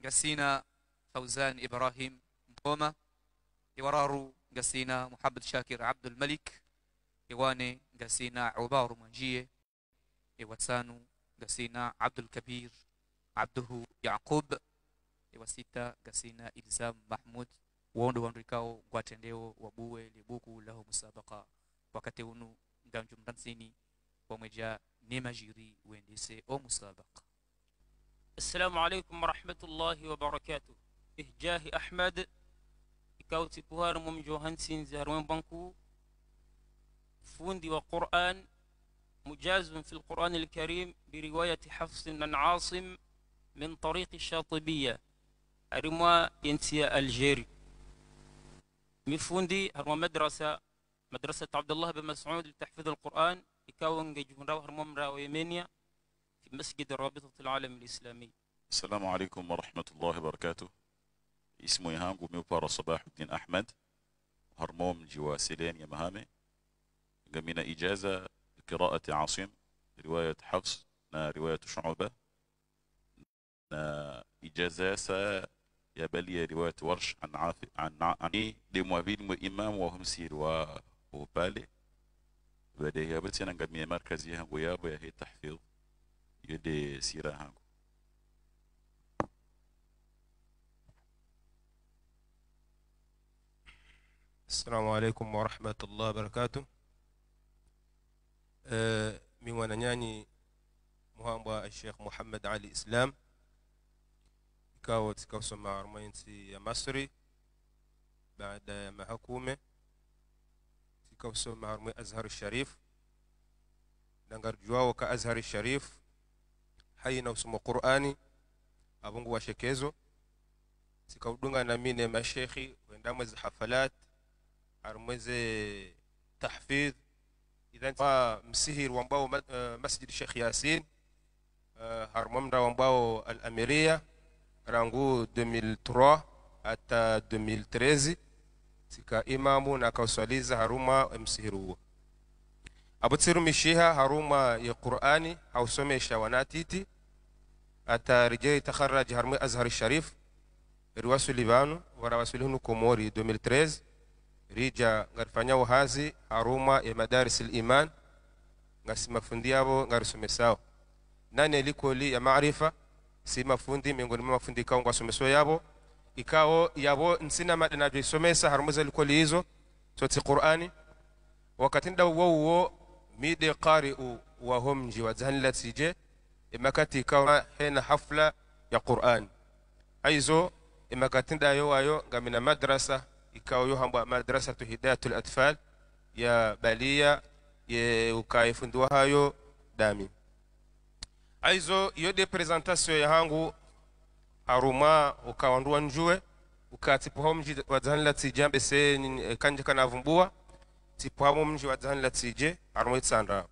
قسينا فوزان إبراهيم مقومة يورارو قسينا محمد شاكر عبد الملك يواني قسينا عبار منجية يواتسانو قسينا عبد الكبير عبده يعقوب يواسيتا قسينا إلزام محمود wondo wanrikao gwatendeo wabuwe libuku lahu musabaka wakati unu nganjum dansini wameja nemajiri wendise o musabaka. السلام عليكم ورحمة الله وبركاته. إهجاه أحمد كاوتي بوهار ممجوهن سين زهرون بانكو فوندي وقرآن مجاز في القرآن الكريم برواية حفص عن عاصم من طريق الشاطبية أرموا ينسي الجيري مفوندي هرموا مدرسة عبد الله بن مسعود لتحفيظ القرآن يكاون جيجون راو هرموا راو يمينيا في مسجد رابطة العالم الإسلامي. السلام عليكم ورحمة الله وبركاته. اسمي هانغو ميوبارا صباح الدين أحمد هرموم جوا سيلين يا مهامي قمنا إجازة قراءة عاصم رواية حفص رواية شعبة إجازة يا بلي رواية ورش عن لموابين وإمام وهم سير وبالي بدأ يابتنا قمنا مركزي هانغو يابو يهي تحفيظ يدي سيرة هانغو. السلام عليكم ورحمة الله وبركاته. من ونانياني مهamba الشيخ محمد علي إسلام كاوت كوسو مع رمينتي مصري بعد ما حكومة كوسو مع رمي أزهر الشريف نغر جواو كأزهر الشريف حينا وسمو قرآني أبونغو وشكيزو سيكودونغا نامين مشيخي وندامز حفلات عرمزي تحفيظ إذا مسهر وانباو مسجد الشيخ ياسين هرممرا وانباو الأميرية رانغو 2003 حتى 2013 سيكا إمامو ناكوسواليزا هروما مسهرو أبو تصيرو مشيها هروما يقرآني أو سمي شواناتيتي حتى رجاي تخرج هرمي أزهر الشريف رواسو ليبانو ورواسو كوموري 2013 rija ngarifanya wahazi haruma ya madaris al-iman ngasimafundi yabo ngarisomesao nani alikoli ya maarifa si mafundi miongoni mwa mafundi kao ngwasomesao yabo ikao yabo nsina madana jisomesa harumuza alikoli hizo sote Qur'ani wakati nda wao mide qari'u wa hum jiwazhan latije imakati ikao hena hafla ya Qur'an aizo imakati nda yo ayo ngamina madrasa ikawa yohamba madrasatu hidayatul atfal ya balia ye ukaifundiwa hayo dami aizo yode presentation ya hangu haruma ukawandua njue ukatipo mji wadzanla tijambe se kanje kana vumbua tipo mji wadzanla tije haruma itsanda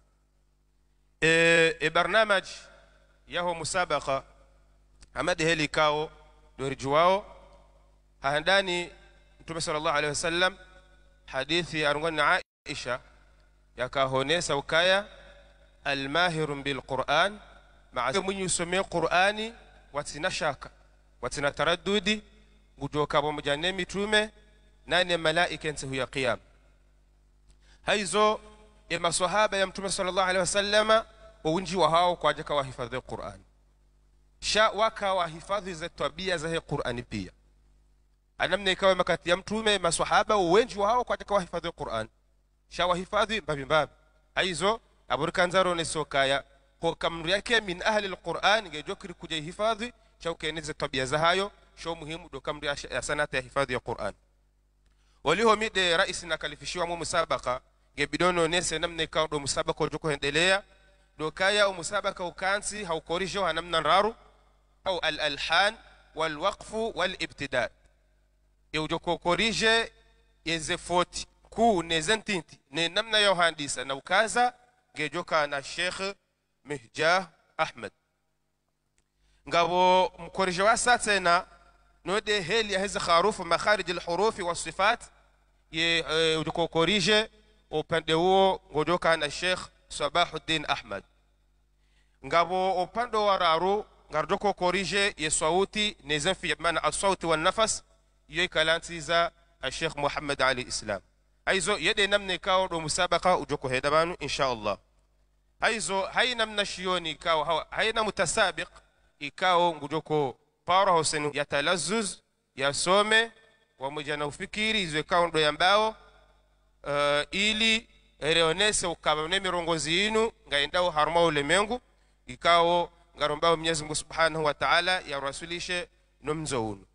barnamaj yaho musabaqa amadi heli kao dorjuwao handani Mtume sallallahu alayhi wasallam hadithi arungana Aisha yakahonesa ukaya almahirun bilquran ma'a mun yusome qur'ani watina shaka watina taraddudi ngujoka pamoja mitume nane malaika nsihu ya qiyam haizo ya maswahaba ya Mtume sallallahu alayhi wasallam winji wa hao kwa ajaka wahifadhi qur'an sha waka wahifadhi za tabia za qur'ani pia anamna ikawa makati ya mtume maswahaba wengi wao kwa katika hifadhi ya Qur'an shawa hifadhi mbabimbabi aizo aburikanzaro ne sokaya kwa kamri yake min ahli alquran ngejokiri kuja hifadhi chaukeneze tabia za hayo sho muhimu do kamri ya sanata ya hifadhi ya Qur'an waliho mide rais na kalifishiwa mu musabaka ngebidono nese namna ikawa do musabaka joko endelea do kaya musabaka ukansi haukorisho hanamna raru au al-alhan wal-waqf wal-ibtida' yujoko korije yenze foti ku nezentinti ne namna yo handisa na ukaza ngejoka na Sheikh Mihjah Ahmed ngabo mkorije wa satena node heli ya hizi kharufu makharij alhuruf wasifat ye yujoko korije upande huo ngojoka na Sheikh Sabahuddin Ahmed ngabo upande wa raru ngardoko corrige ye sauti nezan fi mana as-sauti wan nafas yoy kalantiza الشيخ محمد علي الإسلام أيزو يدي نمني كاو دو مسابقة وجوكو هيدبانو إن شاء الله أيزو هاي نمنا شيوني كاو هاي متسابق إكاو وجوكو بارو حسين يتلزز يسومي ومجانا ufikiri izo ikawa ndo yambao ili reonese ukabane mirongozi yinu ngaendao harma ulemengu ikawo ngarombao Mwenyezi Mungu Subhanahu wa Ta'ala ya rasulishe nomzo unu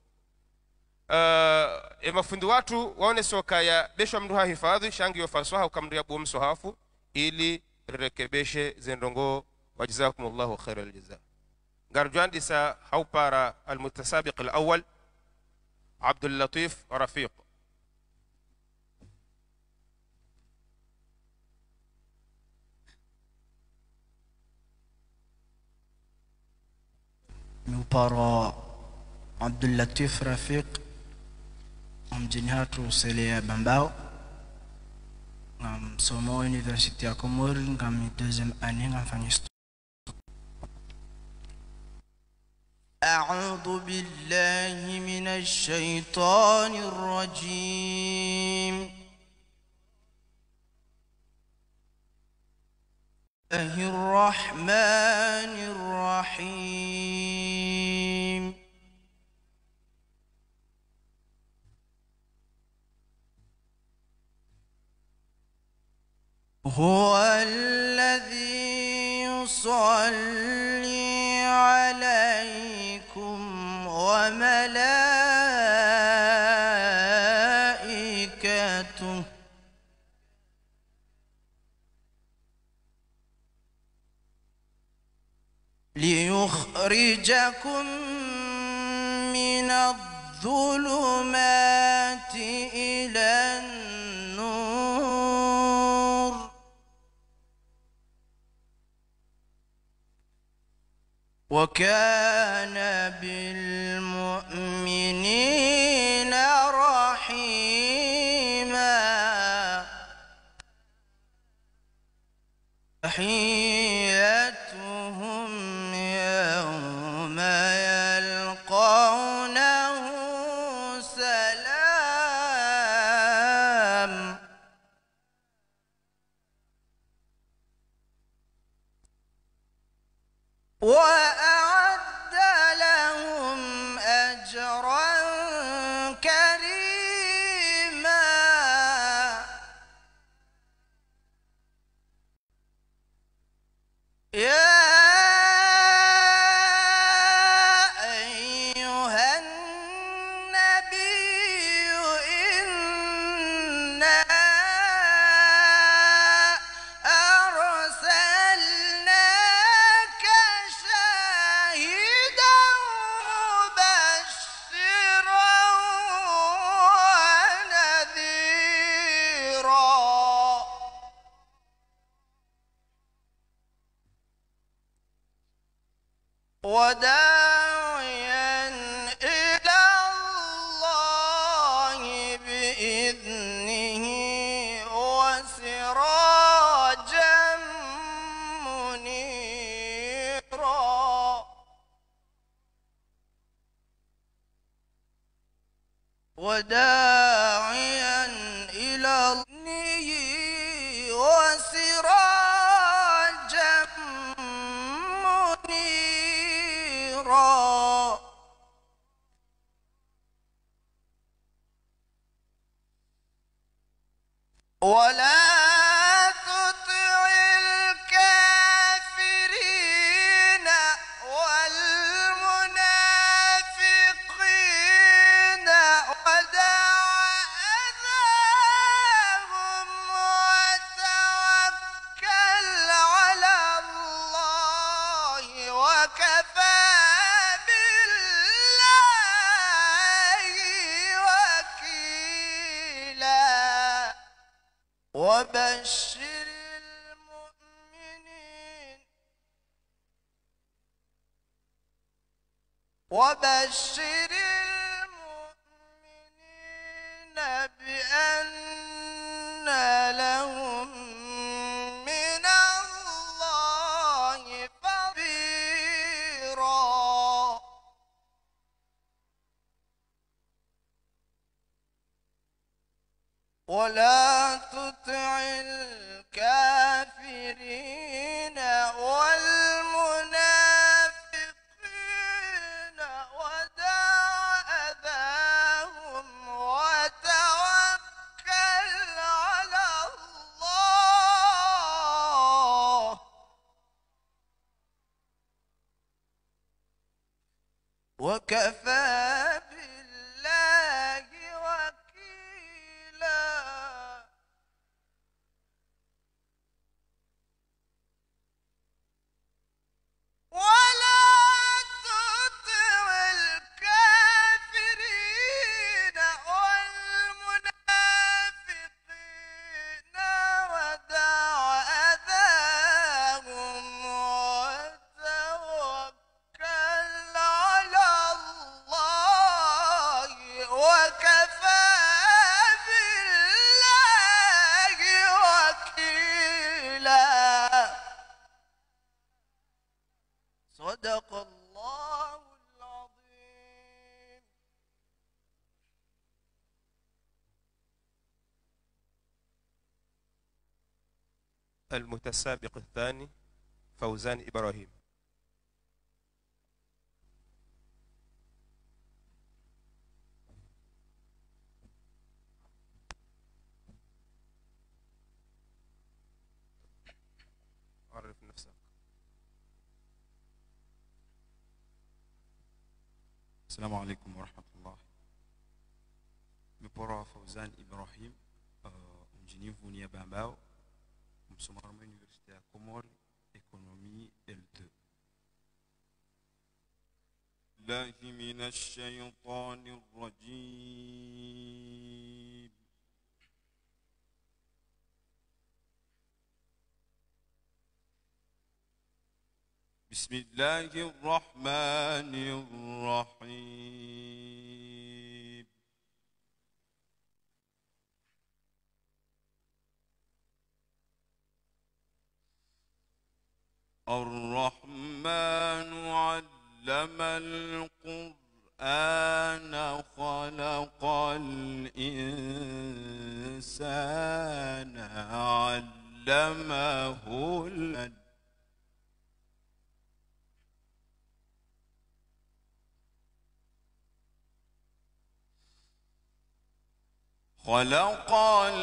mafundi watu waone soka ya besho mndu hifadhi shangi yofaswaha ukamria bu msohafu ili rekebeshe zendongo wajazakumullahu khairal jazaa ngarjandi sa haupara almutasabiq alawwal عبد اللطيف رفيق Para Abdul Latif Rafiq mjini hatu Selea Bambao msomo University ya Komori ngami deuxième année ngafanya أعوذ بالله من الشيطان الرجيم الرحمن الرحيم هو الذي يصلي عليكم وملائكته ليخرجكم من الظلمات إلى النور وكان بالمؤمنين رحيما تحيتهم يوم يلقونه سلام وأعد لهم أجرا كريما يا أيها النبي إنا أرسلناك شاهدا مبشرا ونذيرا وداعيا إلى الله بإذنه وسراجا منيرا وداعيا إلى الله وسراجا منيرا ولا تطع الكافرين والمنافقين ودع أذاهم وتوكل على الله وكفى بالله وكيلا وبشر المؤمنين بأن لهم من الله فضيرا ولا تطع الكافرين والمنافقين ودع أذاهم وتوكل على الله وكفى بالله وكيلا. ولا تطع الكافرين والمنافقين ودع أذاهم وتوكل على الله وكفى بالله وكيلا. صدق الله العظيم. المتسابق الثاني فوزان إبراهيم. عرف نفسك. السلام عليكم ورحمة الله. Mepora Fauzan Ibrahim, mjini Vunia Bambao, msomar ma Université à Comores, économie L2. الله من الشيطان الرجيم. بسم الله الرحمن الرحيم. الرحمن علم القرآن خلق الإنسان علمه البيان. خلق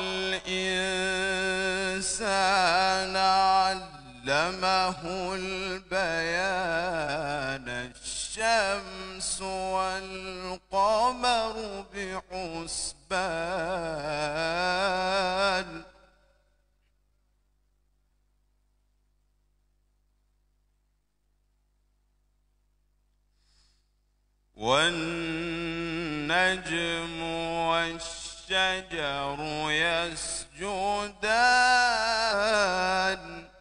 الإنسان علمه البيان. الشمس والقمر بحسبان. والنجم والشجر يسجدان.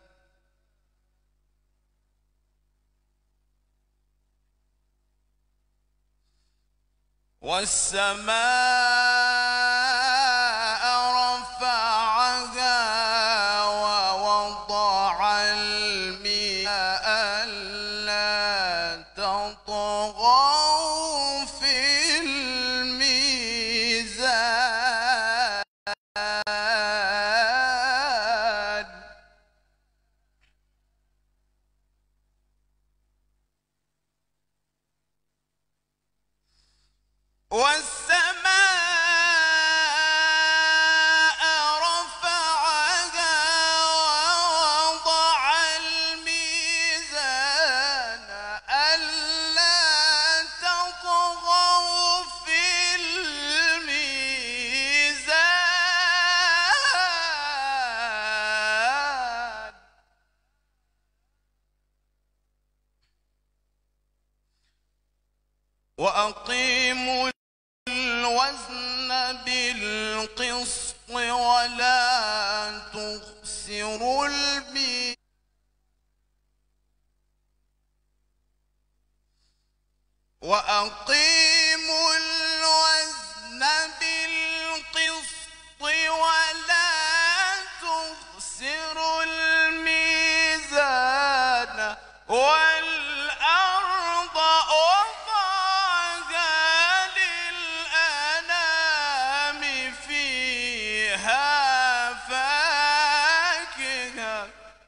والسماء رفعها ووضع المياه ألا تطغوا في الميزان. والسماء رفعها ووضع الميزان ألا تطغوا في الميزان. وأقيموا الوزن بالقسط ولا تخسروا الميزان. وأقيموا الوزن بالقسط ولا تخسروا الميزان. والأرض وضعها للأنام فيها فاكهة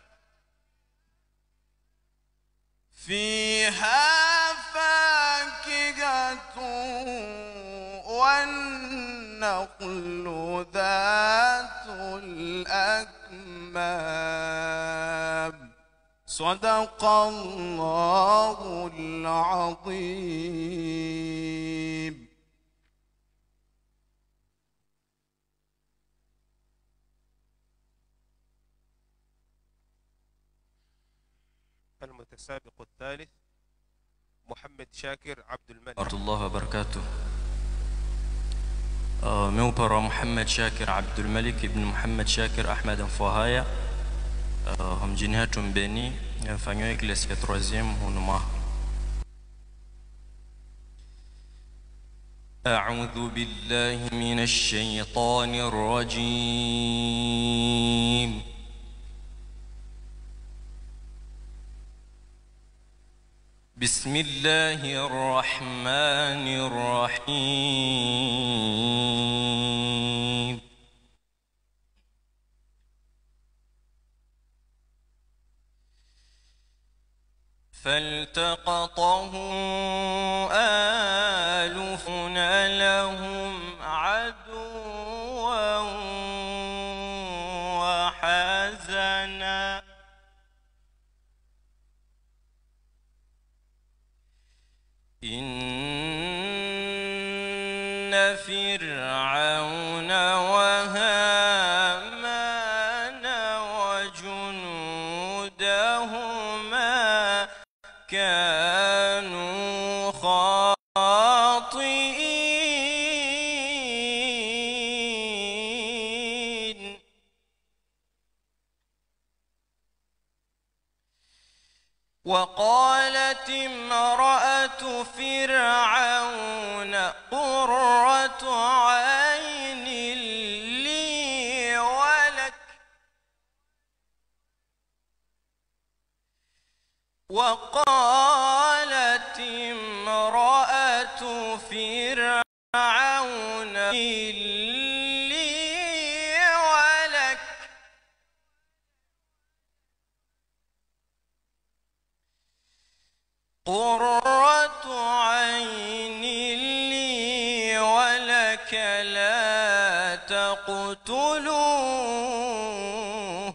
فيها فاكهة والنخل ذات الأكمام صدق الله العظيم. المتسابق الثالث محمد شاكر عبد الملك. ورحمة الله وبركاته. Meu para Mohamed Shakir Abdul Malik ibn Mohamed Shakir Ahmed Mfahaya mjini hatu Mbeni, mfanywa klasi ya 3e hunuma. أعوذ بالله من الشيطان الرجيم. بسم الله الرحمن الرحيم. فالتقطه آل فرعون لهم عدوا وحزنا إن فرعون وهامان وجنودهما كانوا خاطئين. وقالت امرأة فرعون قرة عين لي ولك وقالت امرأة فرعون لي ولك قرة عين لي ولك لا تقتلوه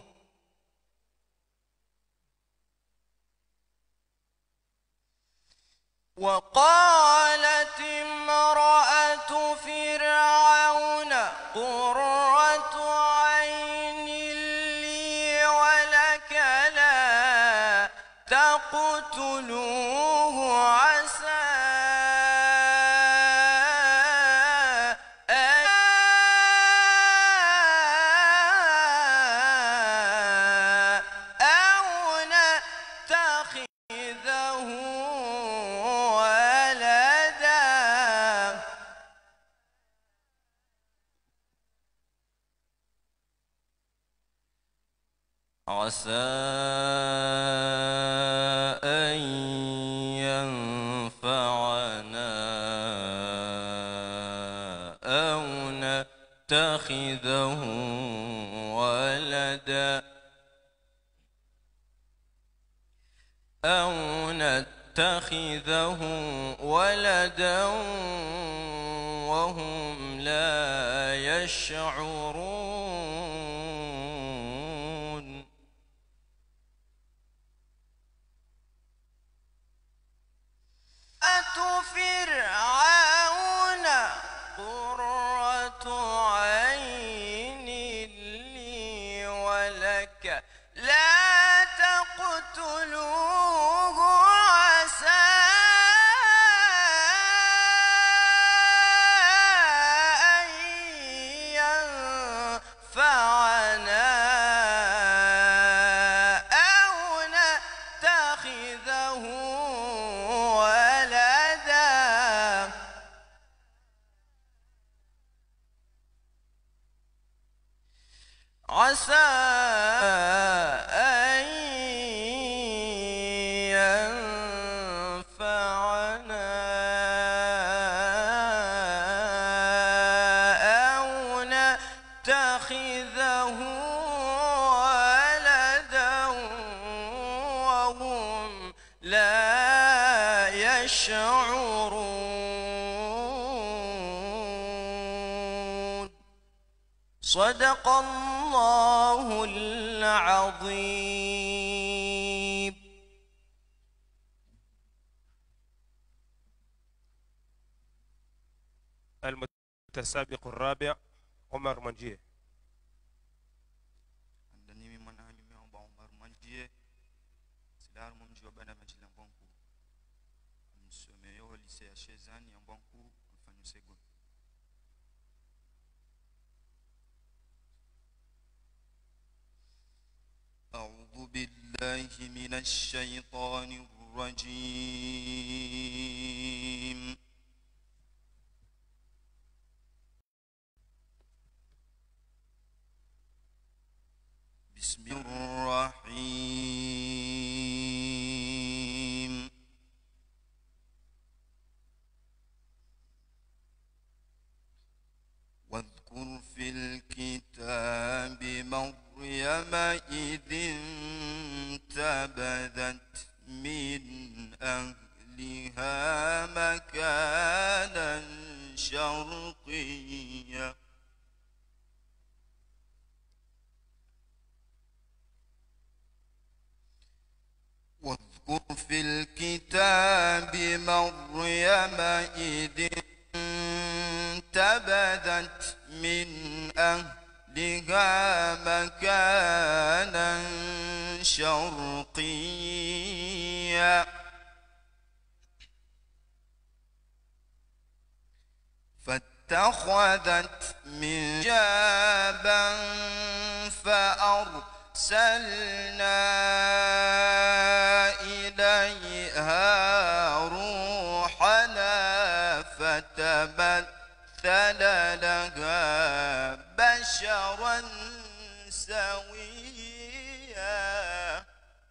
وقالت امرأة فرعون قرة عين لي ولك لا تقتلوه عسى أو نتخذه ولدا عسى أن ينفعنا أو نتخذه ولدا وهم لا يشعرون. فرعون قرة عين لي ولك لا تقتلوه عسى أن ينفعنا أو نتخذه ولدا عسى أن ينفعنا أو نتخذه يشعرون صدق الله العظيم. المتسابق الرابع عمر منجيه. andani mwana halimi amba Umar Manjie silar mom jiwa bana majila mbonku msomeyo lycée ya Chezani ya mbonku mfanyo segon. أعوذ بالله من الشيطان الرجيم. بسم الرحيم. واذكر في الكتاب مريم إذ انتبذت من أهلها مكانا شرقيا واذكر في الكتاب مريم إذ انتبذت من أهلها مكانا شرقيا فاتخذت من جابا فأرسلنا إليها روحنا فتمثل لها بشرا سويا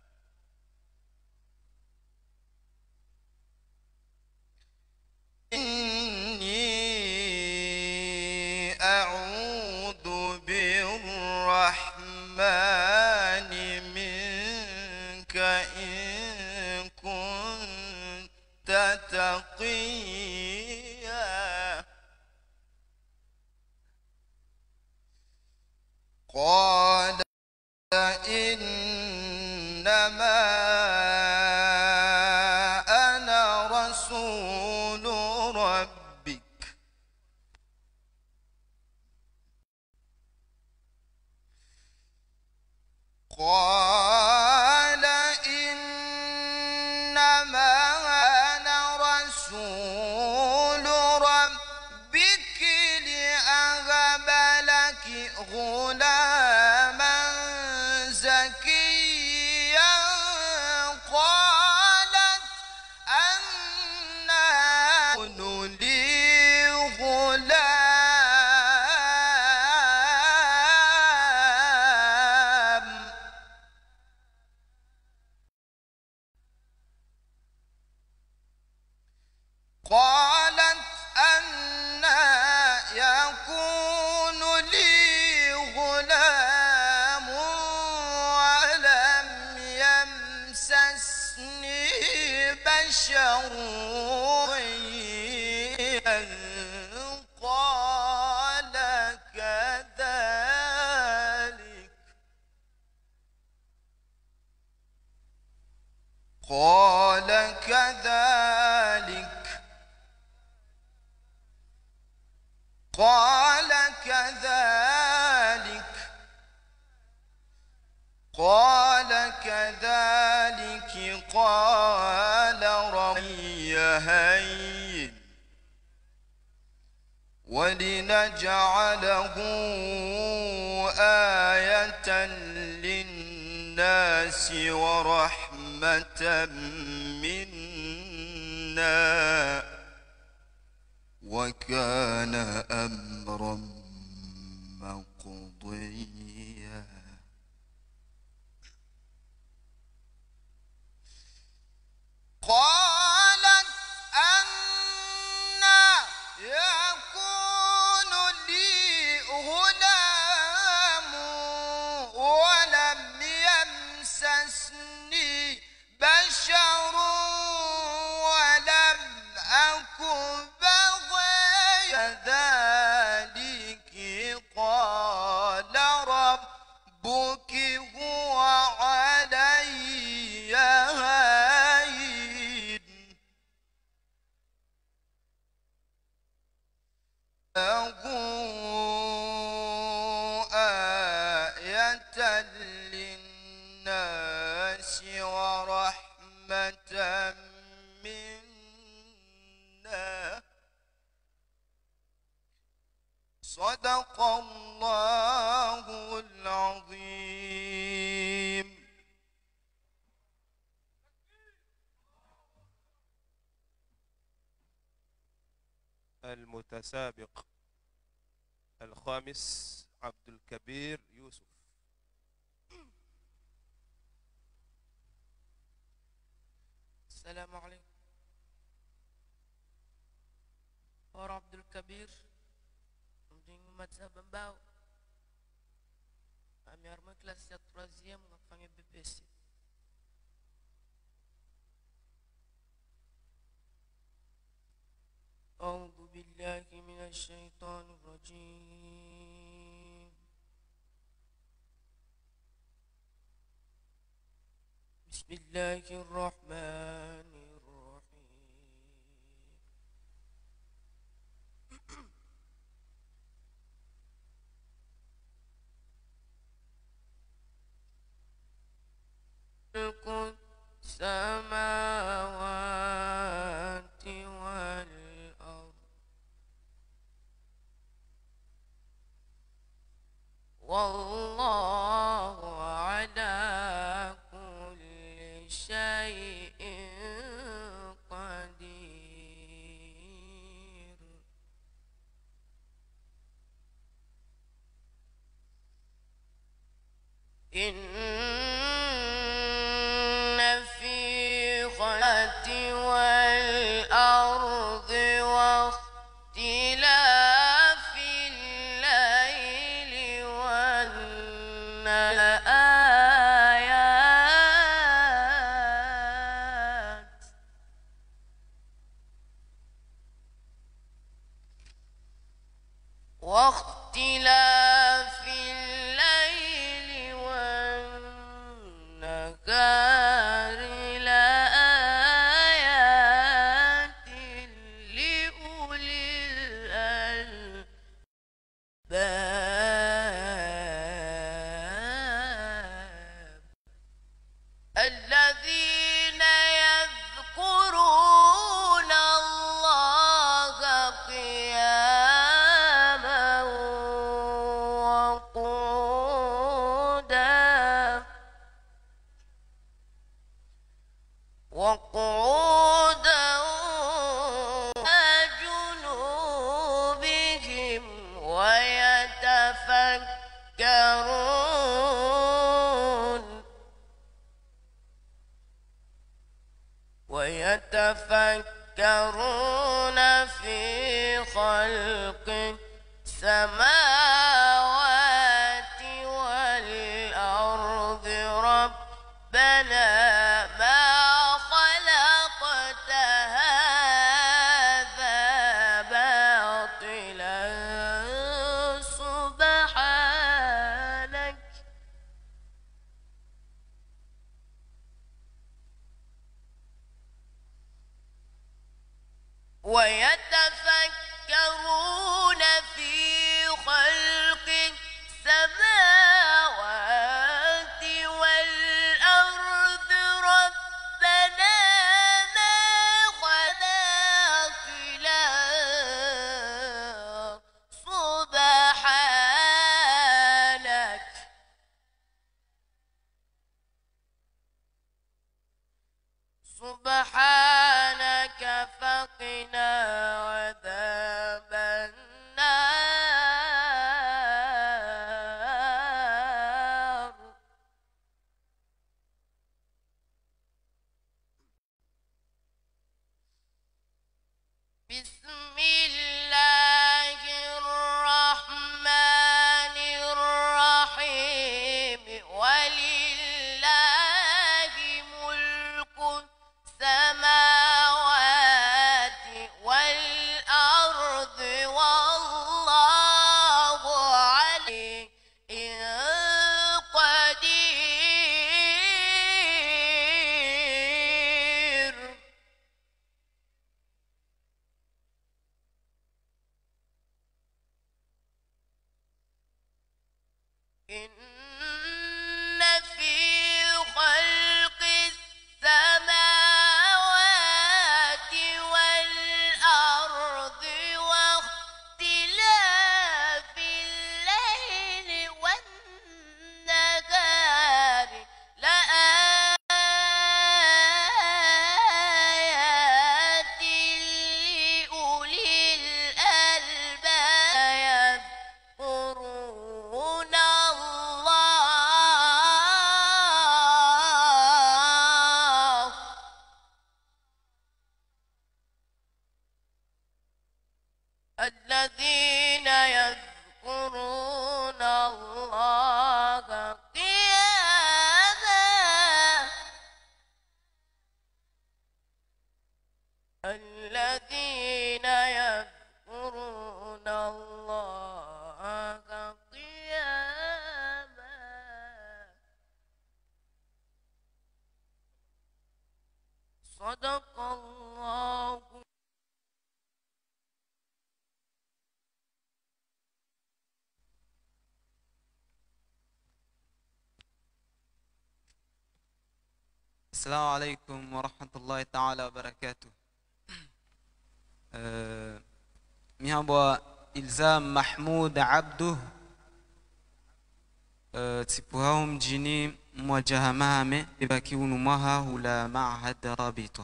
إني أعوذ بالرحمن منك إن كنت تقيا قال إنما أنا رسول ربك قال إنما أنا رسول ربك لأهب لك غلاما زكيا قالت أنى يكون لي غلام قالت أنى يكون لي غلام ولم يمسسني بشر قال كذلك قال كذلك قال كذلك قال كذلك قال ربي هين ولنجعله آية للناس ورحمة منا وكان أمرا مقضيا قالت أنى يكون لي غلام ولم يمسسني بشر ولم كذلك قال ربك هو علي هين له آية للناس ورحمة منا صدق الله العظيم. المتسابق الخامس عبد الكبير يوسف. السلام عليكم. Orang Abdul Kabir Mjing Matsa Bambao Kami arma kelas ya 3e Ngafangnya BPC. A'udzu billahi minasy syaithanir rajim. Bismillahirrahmanirrahim. Samawati wal ard wallahu ala kulli syai'in qadir. والأرض واختلاف الليل والنهار آيات واختلاف الليل والنهار لآيات لأولي الألباب الذين يذكرون الله قياما وقعودا وجنوبهم ويتفكرون في خلق السماوات والأرض ربنا ما خلقت هذا باطلا سبحانك ويتفكرون في خلق السماوات والأرض ربنا ما خلقت إلا سبحانك سبحانك فقنا إن في خلق السماوات والأرض واختلاف الليل والنهار لآيات لأولي الألباب يذكرون الله الذين يذكرون الله قياما الذين يذكرون الله قياما صدق الله. السلام عليكم ورحمة الله تعالى وبركاته. ميهابوا إلزام محمود عبده تسيبوهم جيني مواجهة مهمة بباكيون مها ولا معهد رابطة.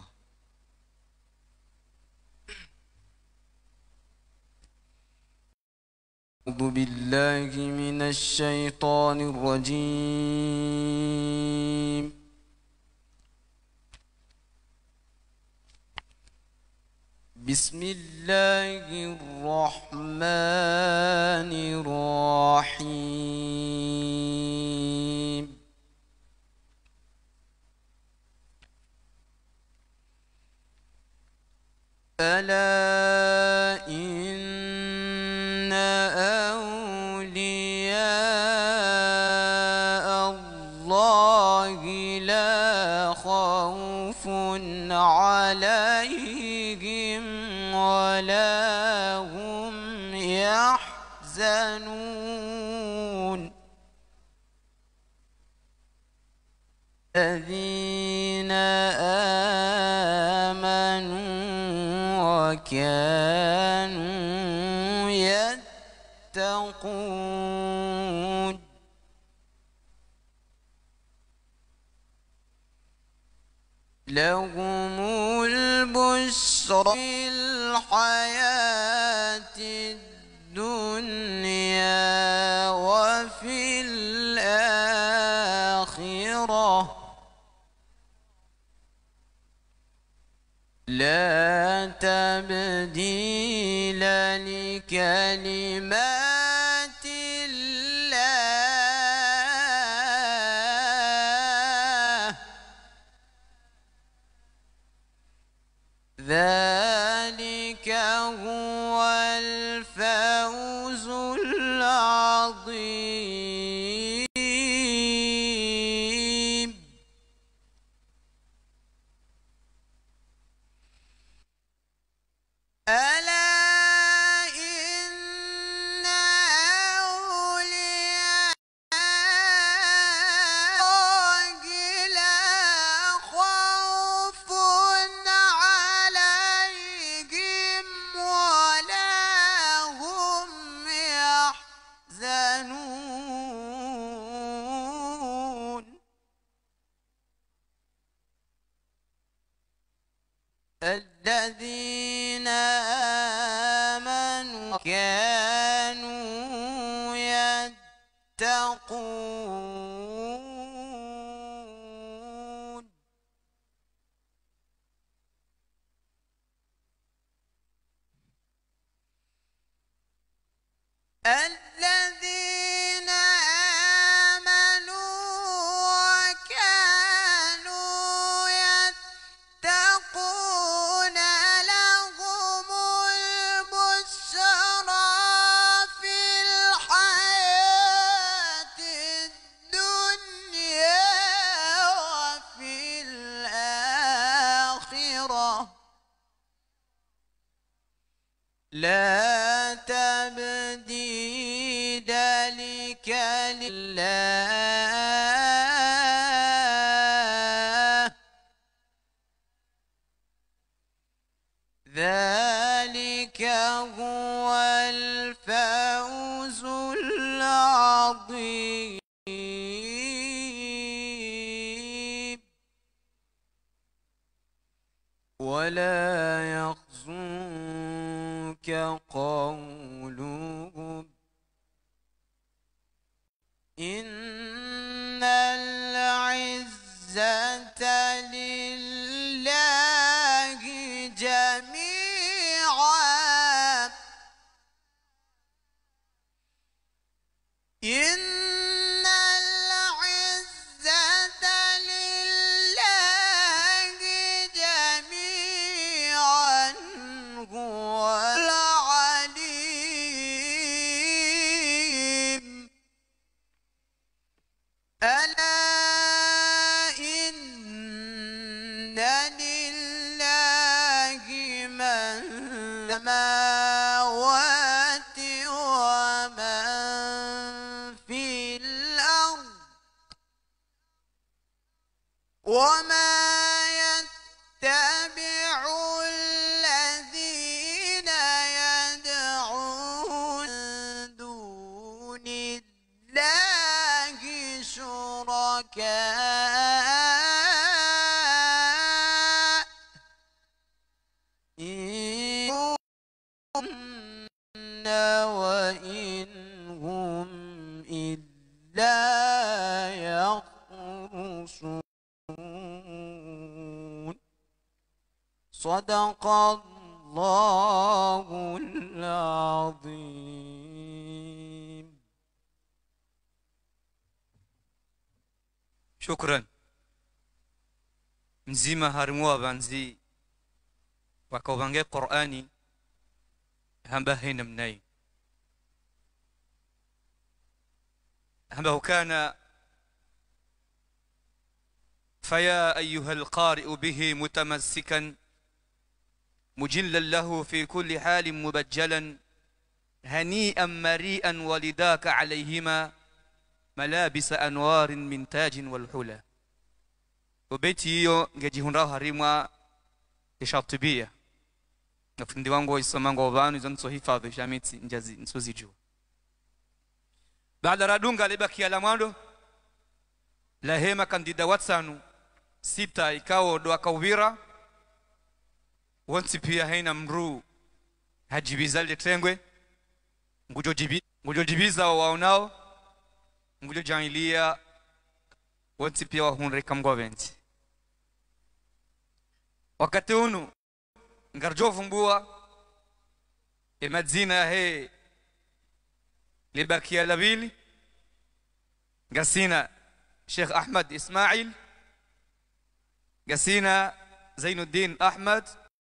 أعوذ بالله من الشيطان الرجيم. بسم الله الرحمن الرحيم. ألا إن أولياء الله لا خوف عليهم ولا هم يحزنون الذين آمنوا وكانوا يتقون لهم البشرى في الحياة الدنيا وفي الآخرة لا تبديل لكلمات الله ذلك هو الفوز العظيم. ألا إن أولياء الله لا خوف عليهم ولا هم يحزنون الذين آمنوا كانوا يتقون الذين آمنوا وكانوا يتقون لهم البشرى في الحياة الدنيا وفي الآخرة لا تبديل لكلمات هو الفوز العظيم ولا يحزنك قولهم إن العزة لله جميعا إن العزة لله جميعا هو العليم ألا إن لله من السماوات ومن في الأرض وما يتبع الذين يدعون من دون الله شركاء إن وإن هم إلا يخرصون صدق الله العظيم. Shukran. Mzima harimua banzi wakawange Qur'ani hamba hina mnai hamba kana فيا أيها القارئ به متمسكا مجلا له في كل حال مبجلا هنيئا مريئا ولداك عليهما ملابس أنوار من تاج والحلى وبيتي hiyo ngejihundaho harimwa ishatibia nafundi wangu isomango vanu zonso hifadhi shamiti njazi nsuzijua baada radunga libaki ala mwando la hema kandida watsanu sita ikao do akawira wonsi pia haina mru hajibiza letengwe ngujojibiza waonao ngujojanilia wonsi pia wahunreka mgoventi wakati unu ngarjovumbua emadzina he libakia labili ngasina Sheikh Ahmad Ismail ngasina Zainuddin Ahmad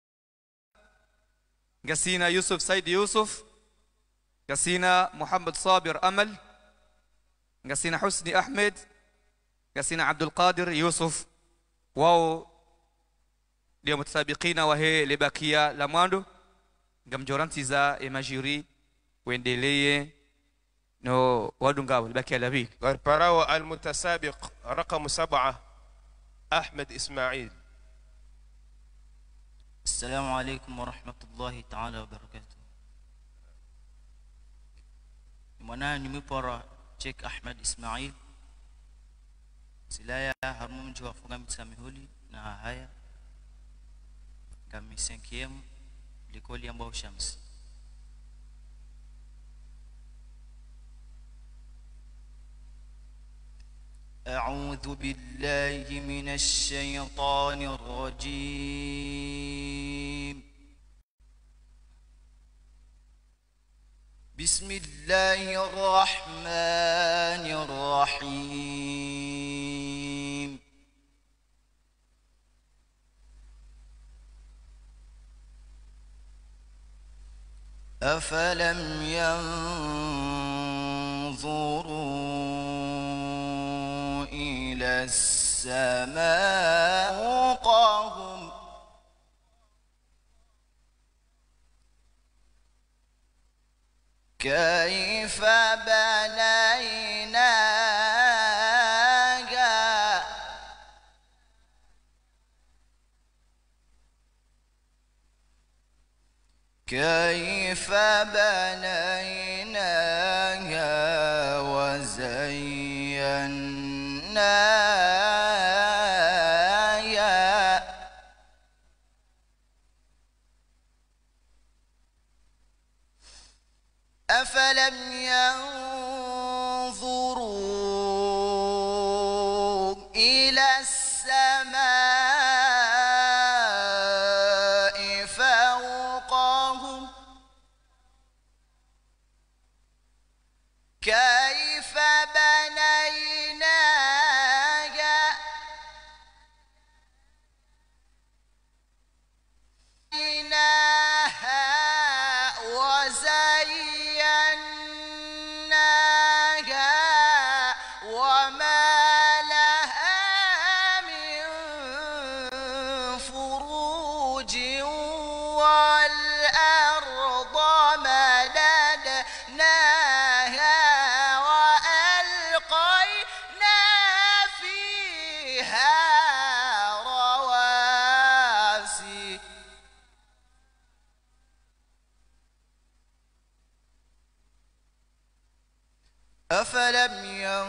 ngasina Yusuf Said Yusuf ngasina Muhammad Sabir Amal ngasina Husni Ahmed ngasina Abdul Qadir Yusuf wao ndio mutasabiqina wa he libakia la mwando ngamjoranti za emajiri wendelee no wadungao libakia la pili والبراو المتسابق رقم 7 أحمد إسماعيل. السلام عليكم ورحمة الله تعالى وبركاته. Mwana nimepora Sheikh Ahmad Ismail silaya harmu mjua funga mitsamihuli na haya kami 5e likoli ambao Shams. أعوذ بالله من الشيطان الرجيم. بسم الله الرحمن الرحيم. أفلم ينظروا إلى السماء فوقهم كيف بنيناها كيف بنيناها وزيناها أفلم ينظروا إلى السماء فوقهم كيف بنيناها وزيناها وما لها من فروج والأرض مددناها وألقينا فيها رواسي أفلم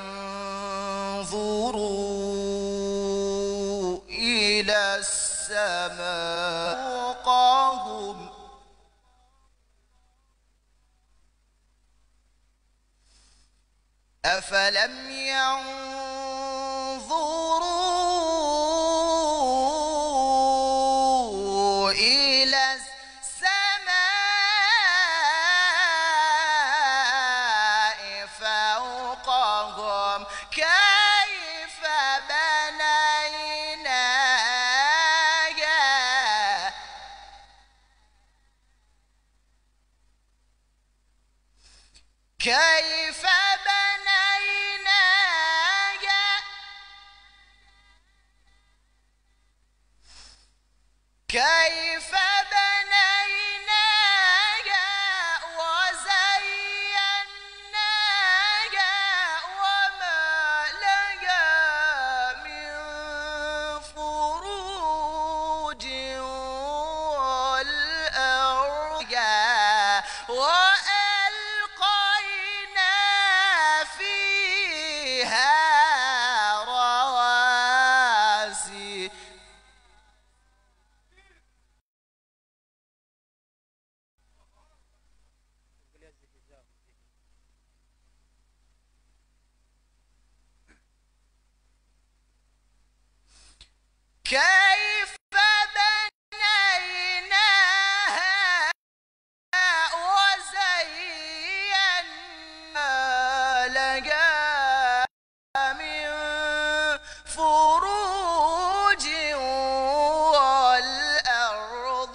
ينظروا إلى السماء فوقهم أفلم ينظروا إلى السماء فوقهم كيف بنيناها كيف بنيناها كيف بنيناها وزيناها وما لها من فروج والأرض وألقينا فيها رواسي كيف بنيناها وزينا لها من فروج والأرض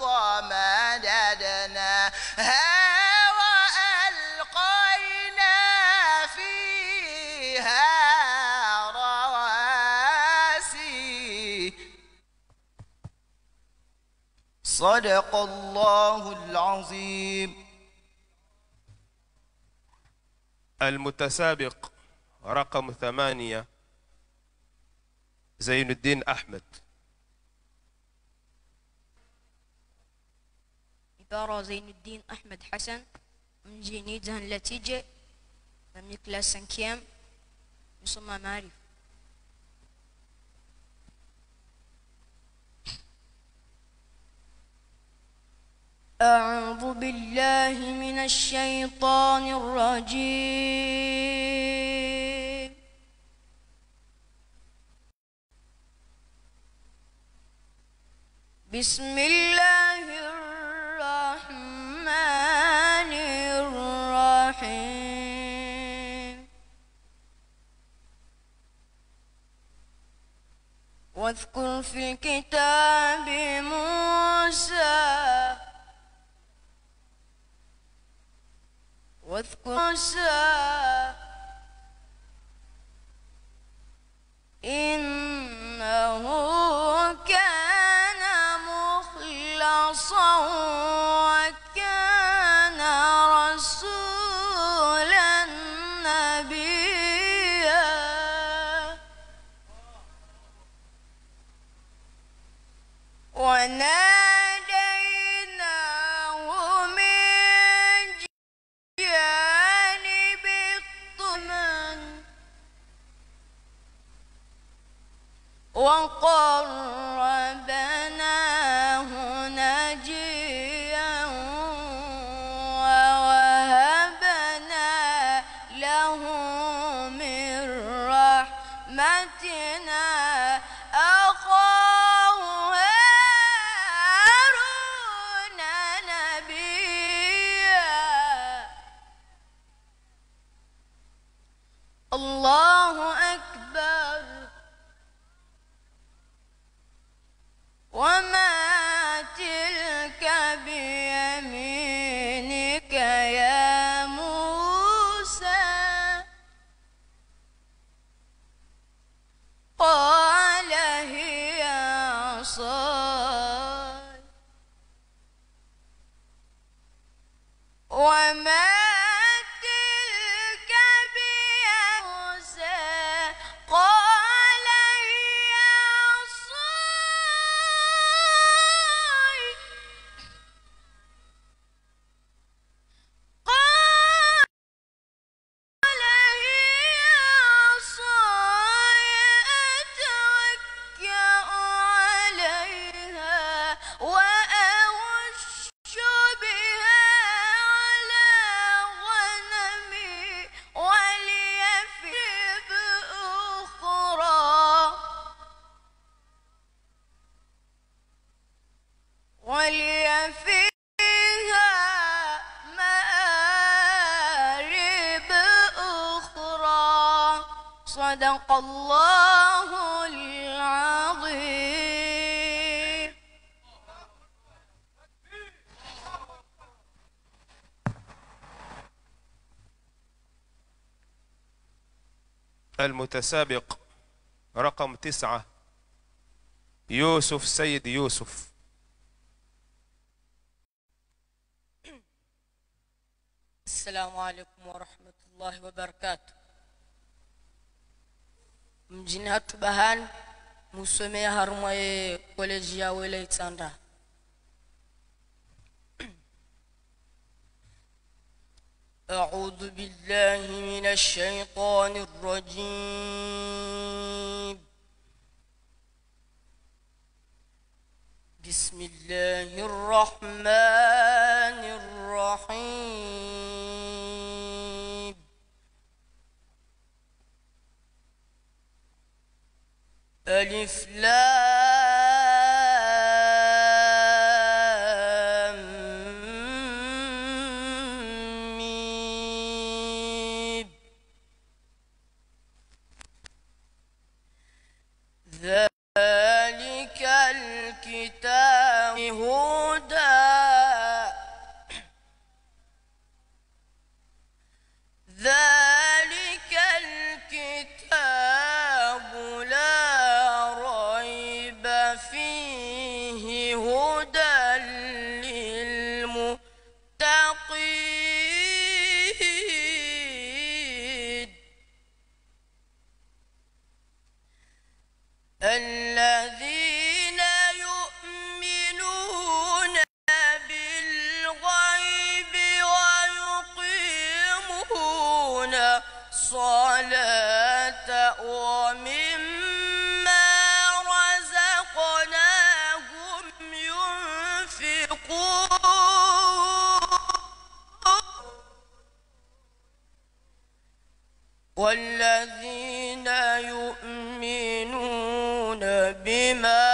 مددناها وألقينا فيها رواسي صدق الله العظيم. المتسابق رقم 8 زين الدين أحمد. عبارة زين الدين أحمد حسن من جنيدها النتيجة من كلاس 5 يسمى معرفة. أعوذ بالله من الشيطان الرجيم. بسم الله الرحمن الرحيم. واذكر في الكتاب موسى إنه كان مخلصا وكان رسولا نبيا. وناديناه من وقربناه نجيا ووهبنا له من رحمتنا أخاه هارون نبيا. الله أكبر. وما تلك بيمينك يا موسى؟ قال هي عصاي. وما تلك بيمينك موسى؟ قال هي عصاي. قال هي عصاي أتوكأ عليها وأهش بها على غنمي ولي فيها مآرب أخرى. صدق الله العظيم. المتسابق رقم 9 يوسف سيد يوسف. السلام عليكم ورحمة الله وبركاته. mjini Hatubahan musomea haruma ye koleji ya Wele Itanda. أعوذ بالله من الشيطان الرجيم. بسم الله الرحمن الرحيم. ألف لام ميم. ذلك الكتاب هدى. ذلك الكتاب لا ريب فيه هدى للمتقين الذين يؤمنون بالغيب ويقيمون الصلاة ومما رزقناهم ينفقون والذين يؤمنون بما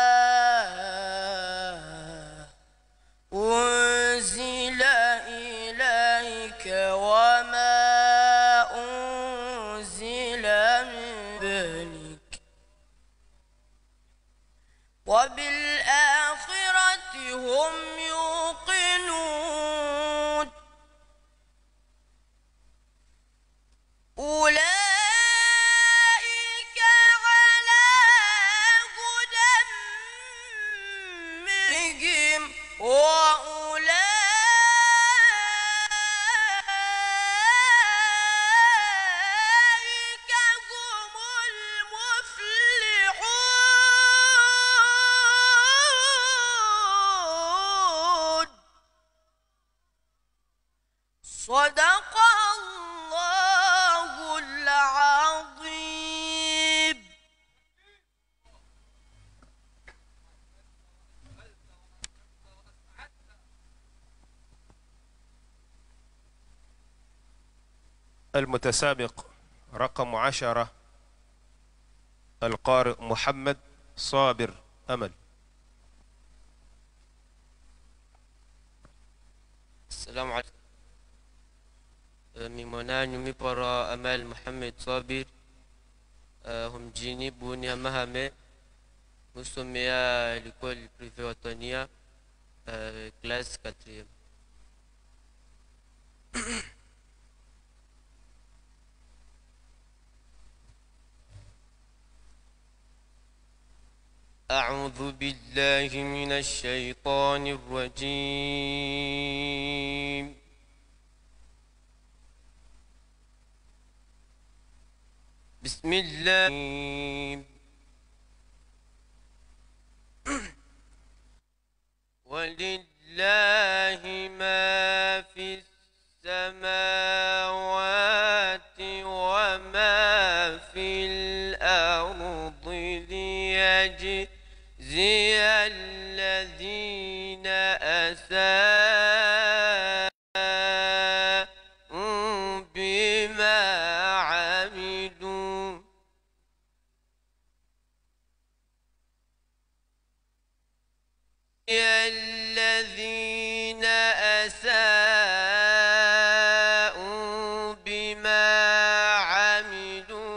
أنزل إليك وما أنزل من قبلك وبالآخرة هم يوقنون أولئك على هدى من ربهم وأولئك هم المفلحون. صدق الله العظيم. المتسابق رقم 10 القارئ محمد صابر أمل. السلام عليكم. ميمونا نمي برا أمل محمد صابر هم جيني بوني مهمة مسمية لكل بريفي وطنية كلاس 4. أعوذ بالله من الشيطان الرجيم. بسم الله. ولله ما في السماوات وما في الأرض ليجزي الذين أساءوا بما عملوا الذين أساءوا بما عملوا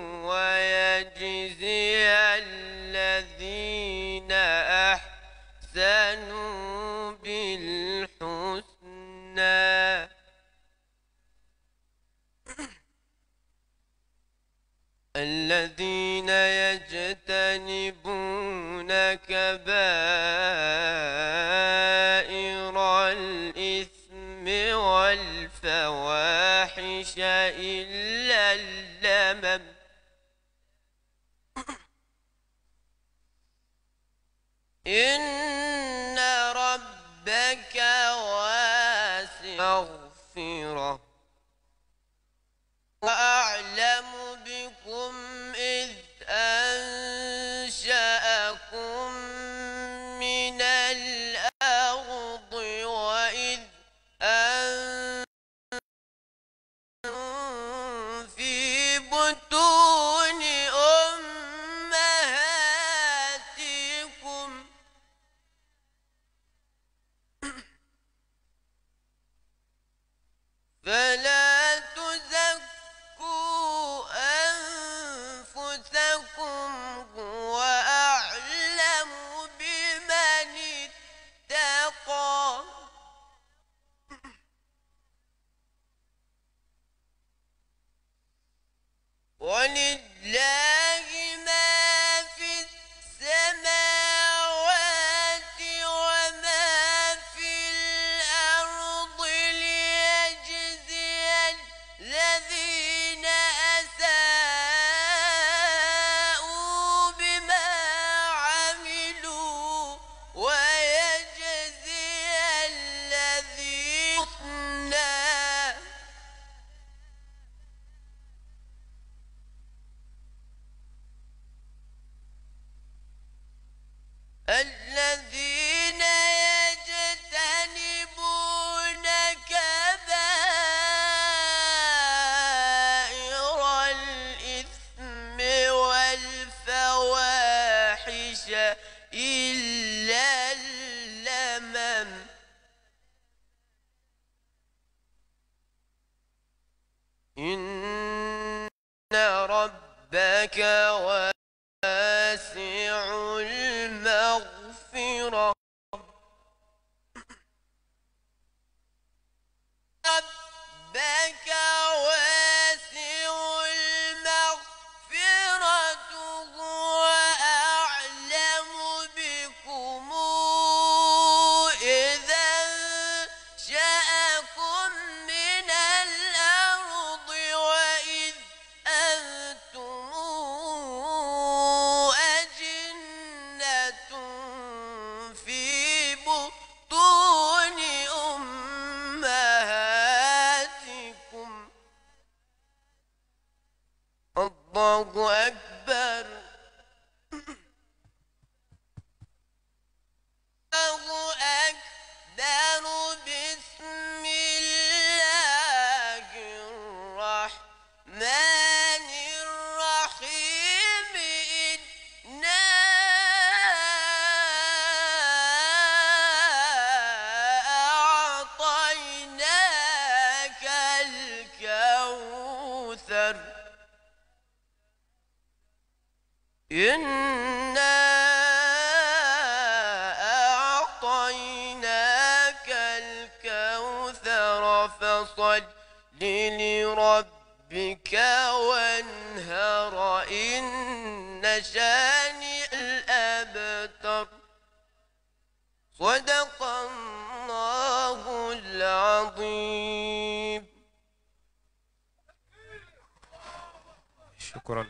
ويجزي الذين أحسنوا بالحسنى. الذين يجتنبون كبائر الإثم والفواحش إلا اللمم إن ربك واسع مغفرة وأعلم بكم إذ أنشأكم من الأرض وإذ أنتم في بطون أمهاتكم فلا تزكوا أنفسكم هو أعلم بمن اتقى. ولله ما في السماوات وما في الأرض ليجزي الذين أساءوا بما عملوا ويجزي الذين حسنى. الذين يجتنبون كبائر الإثم والفواحش إلا اللمم إن ربك واسع المغفرة ربك واسع المغفرة هو أعلم بكم إذا أنشأكم من الأرض وإذ أنتم أجنة في بطون أمهاتكم. الله أكبر. الله أكبر. بسم الله الرحمن إنا أعطيناك الكوثر فصل لربك وانهر إن شانئ الأبتر صدق الله العظيم. شكرا.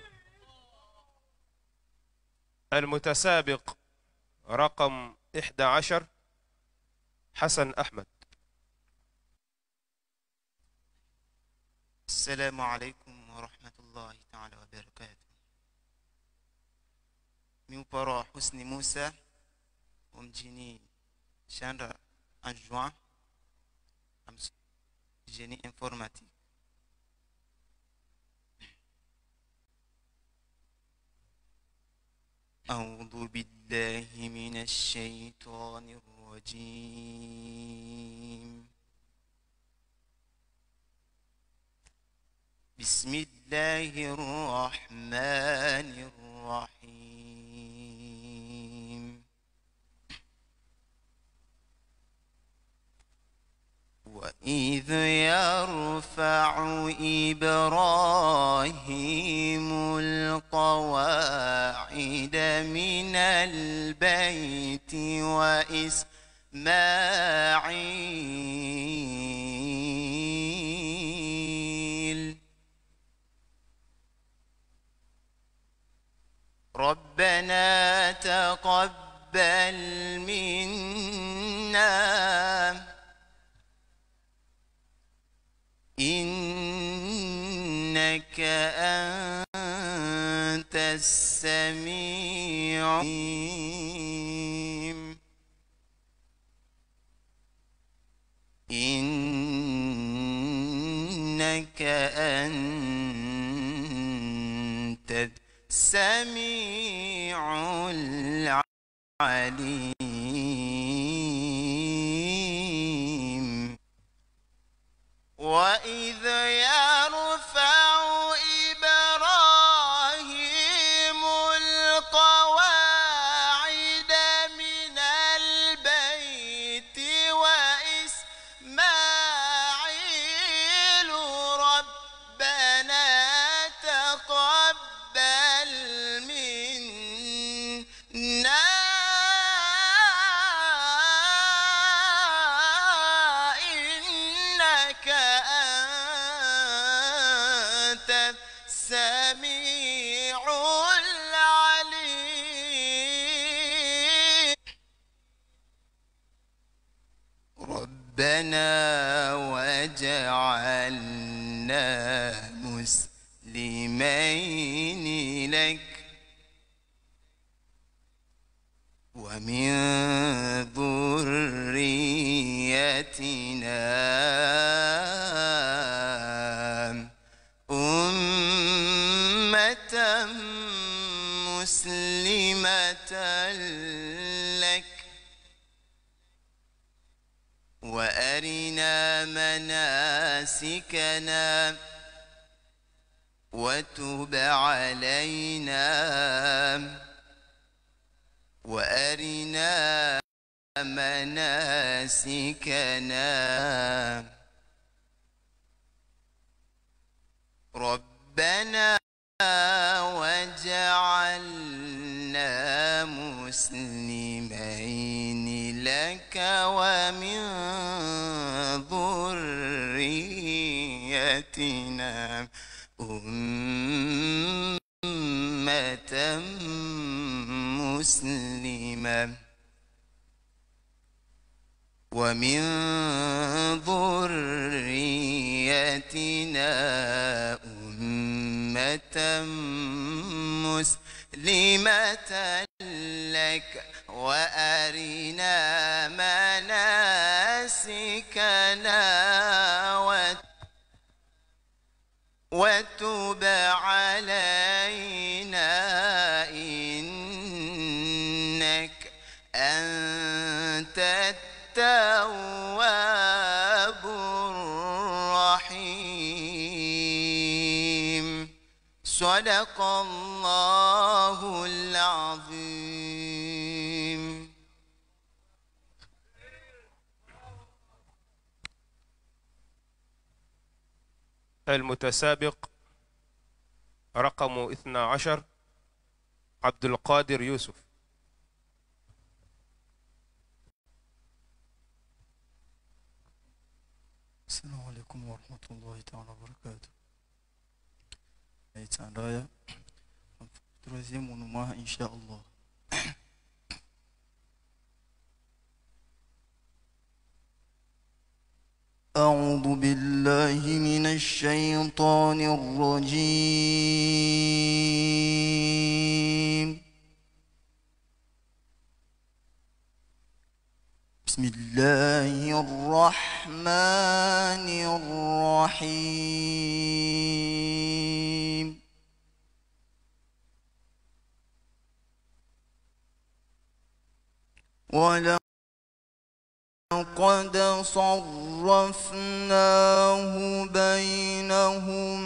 المتسابق رقم 11 حسن أحمد. السلام عليكم ورحمة الله تعالى وبركاته. Miupara Husni Musa mjini Chandra adjoint génie informatique. أعوذ بالله من الشيطان الرجيم. بسم الله الرحمن الرحيم. وإذ يرفع إبراهيم القواعد من البيت وإسماعيل ربنا تقبل منا إنك أنت السميع العليم. إنك أنت السميع العليم. وإذ يرفع إبراهيم القواعد من البيت وإسماعيل ربنا تقبل منا إنك أنت السميع العليم. ربنا وجعلنا مسلمين لك ومن ذريتنا أمة مسلمة لك وأرنا مناسكنا وتب علينا وأرنا مناسكنا ربنا وجعلنا مسلمين لك ومن ذريتنا أمة مسلمة ومن ذريتنا أمة مسلمة لك وأرنا مناسكنا وتب علينا إنك أنت التواب الرحيم. صدق الله العظيم. المتسابق رقم 12 عبد القادر يوسف. السلام عليكم ورحمة الله تعالى وبركاته. تعالى troisième monument إن شاء الله. أعوذ بالله من الشيطان الرجيم. بسم الله الرحمن الرحيم. ولقد صرفناه بينهم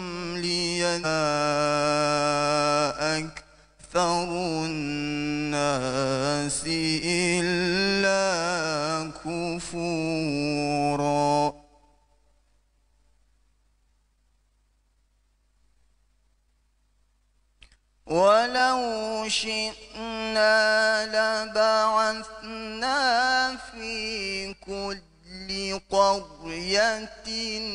أكثر الناس إلا كفورا. ولو شئنا لبعثنا في كل قرية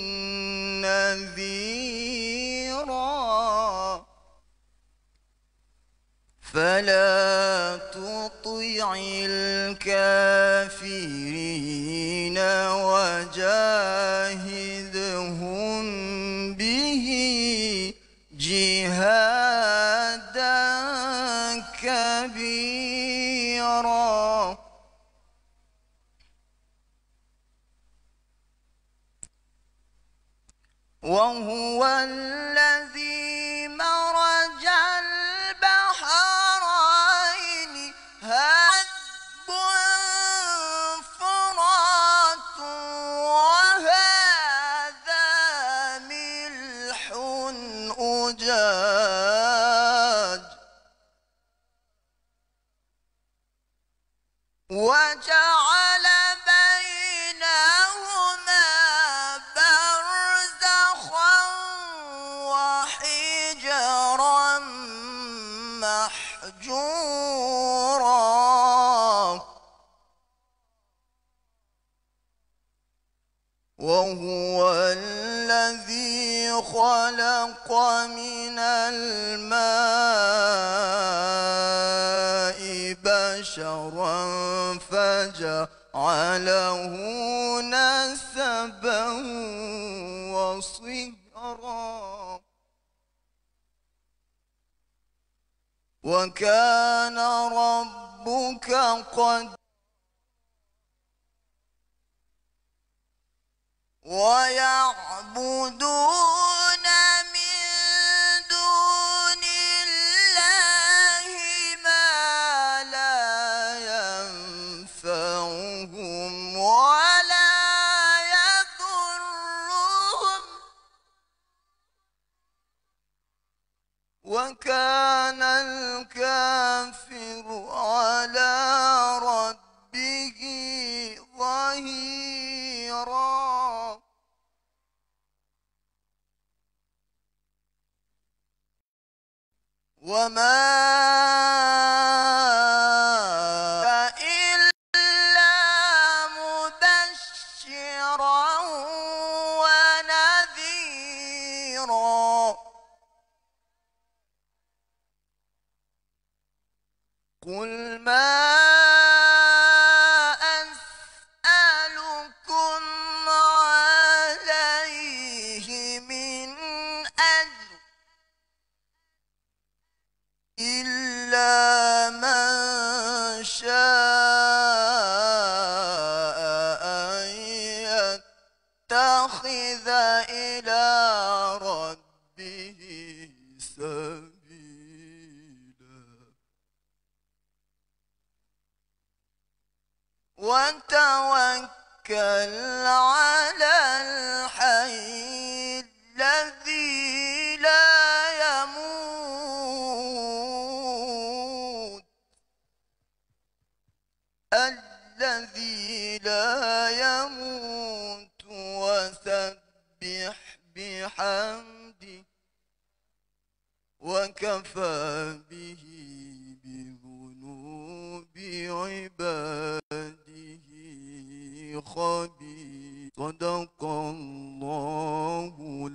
نذيرا فلا تطع الكافرين وجاهدهم به جهادا كبيرا. وهو الذي مرج البحرين هدب فرات وهذا ملح أجاج وجعل بينهما برزخا وحجرا محجورا. وهو الذي خلق من الماء بشرا فجعله نسبا وصهرا. وكان ربك قد ويعبدون من دون الله ما لا ينفعهم ولا يضرهم وكان الكافر على ربه ظهيرا. وما إلا مبشرا ونذيرا. قل ما أسألكم عليه من أجر إلا من شاء أن يتخذ إلى ربه سبيلا. وتوكل على الحي الذي لا يموت فسبح بحمده وكفى به بذنوب عباده خبير صدق الله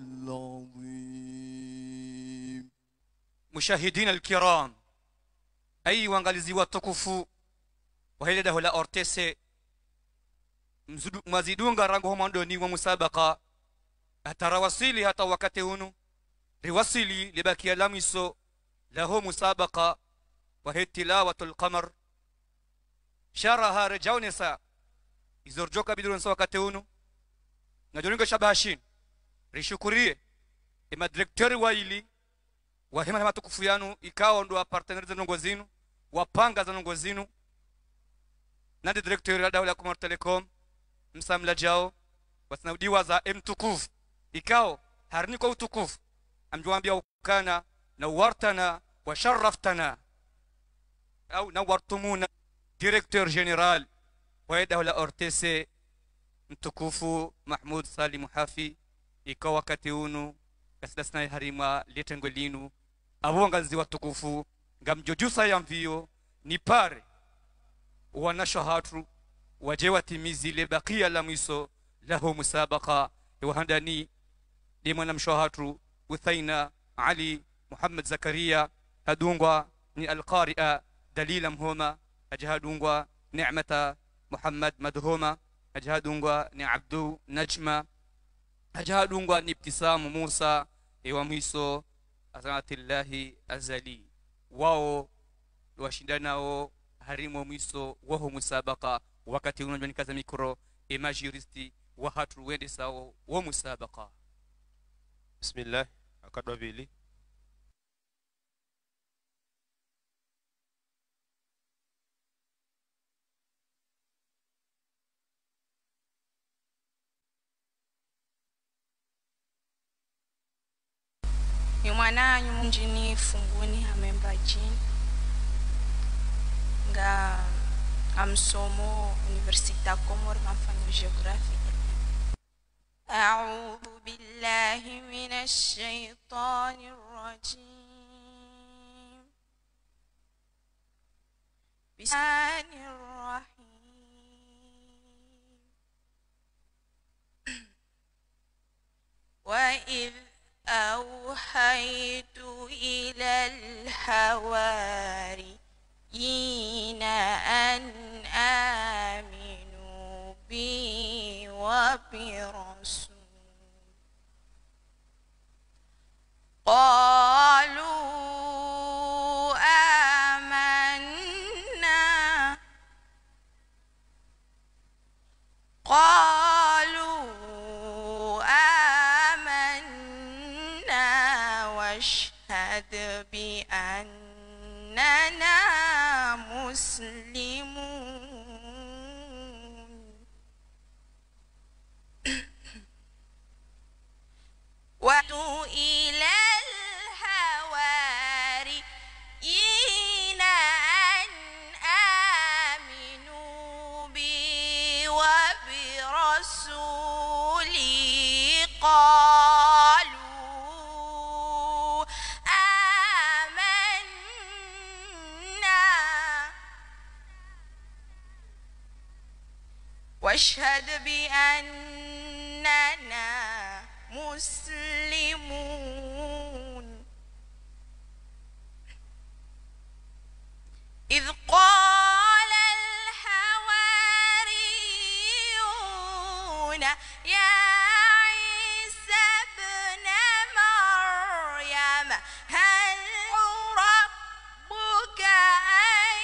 العظيم. مشاهدين الكرام، أي وانغاليزي watukufu wa hili daho la Ortese, mazidunga rango homandoni wa musabaka atarawasili hata wakati hunu riwasili libakia lamiso laho musabaka wa hii tilawatul qamar sharaha rejaunesa izorjoka bidurunsa wakati hunu ngajoningo shabashin rishukurie ima direktori wa ili wa hima matukufu yanu ikao ndo wa partner za nongo zinu wapanga za nongo zinu nandi direktori daho la Komor Telecom msamla jao wasanaudiwa za mtukufu ikao harini kwa utukufu amjuambia ukana na wartana wa sharaftana au na wartumuna directeur general wa dawla Ortese mtukufu Mahmud Salim Hafi ikao wakati unu kasidasna harima letengwelinu abongazi watukufu ngamjojusa ya mvio ni pare wanashahatu wajewa timizi le bakia la mwiso lahu musabaka wahandani dimana mshahatu uthaina Ali Muhammad Zakaria hadungwa ni alqari'a dalila mhoma ajhadungwa ni'mata Muhammad madhuma ajhadungwa ni Abdu Najma ajhadungwa ni Ibtisamu Musa wa mwiso azanatillahi azali wao washindanao harimo mwiso waho musabaka wakati unajua kaza mikro imajuristi wa hatu wende sawo wa musabaka. Bismillah akadwa vili Yumwana nyumjini funguni hamemba jini nga amsomo Universita Komor mafanya geography. أعوذ بالله من الشيطان الرجيم. بسم الله الرحيم. وإذ أوحيت إلى الحواريين أن آمنوا بي وبرسول قالوا آمنا واشهد بأننا مسلمون. واتوا إلى الحواريين أن آمنوا بي وبرسولي قالوا آمنا واشهد بأننا مسلمون. إذ قال الحواريون يا عيسى ابن مريم هل ربك أن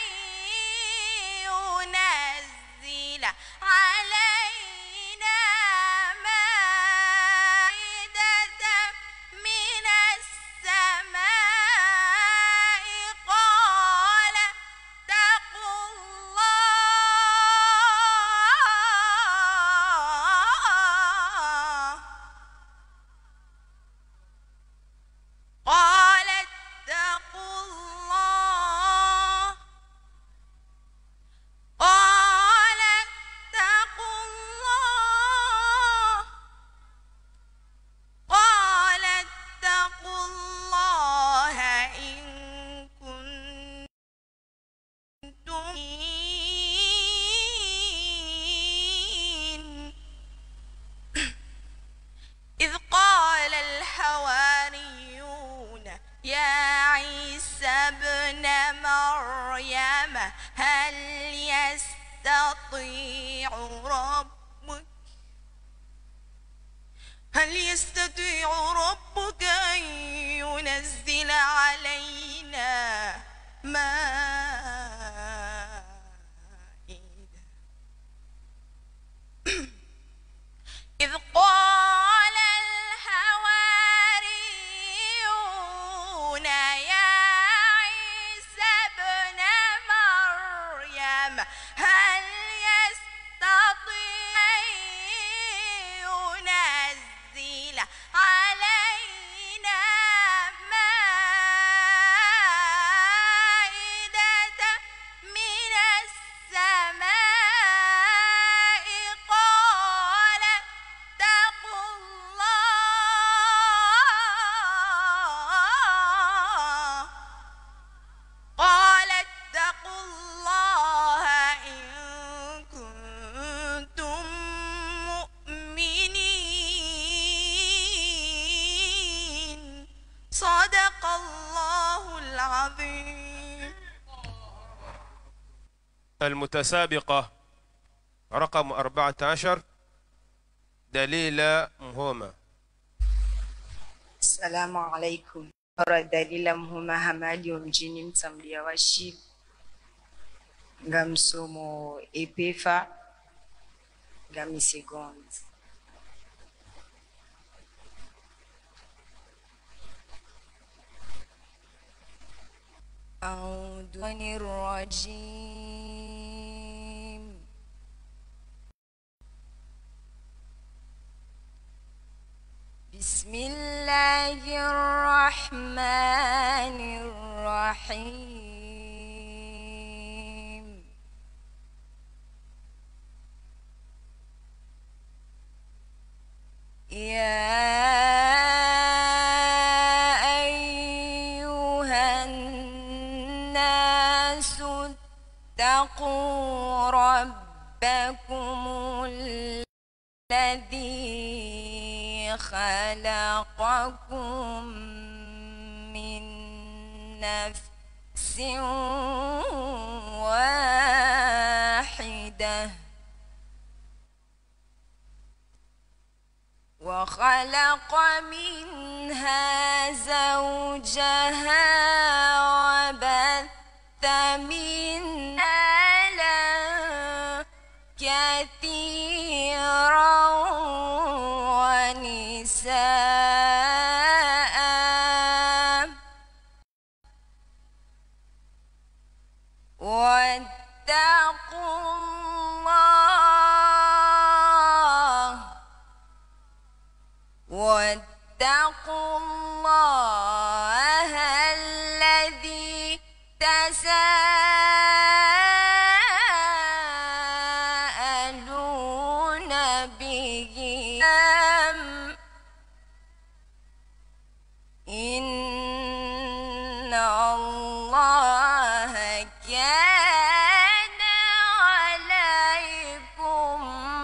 ينزل علينا مائدة يستطيع ربك هل يستطيع ربك أن ينزل علينا مائدة إذ قال الحواريون يا عيسى ابن مريم هل يستطيع أن ينزل علينا مائدة من السماء قال اتقوا الله قال اتقوا الله إن كنتم مؤمنين صدق الله العظيم. المتسابقة رقم 14 دليل مهمة. Salamu alaikum. Ora dalila mhuma hamadi wa mjini mtamlia washib nga msomo epefa nga misegonds. أعوذ من الرجيم بسم الله الرحمن الرحيم يا أيها الناس اتقوا ربكم الذي خلقكم من نفس واحدة وخلق منها زوجها وبث منها كثيرا ونساء واتقوا الله الذي تساءلون به إن الله كان عليكم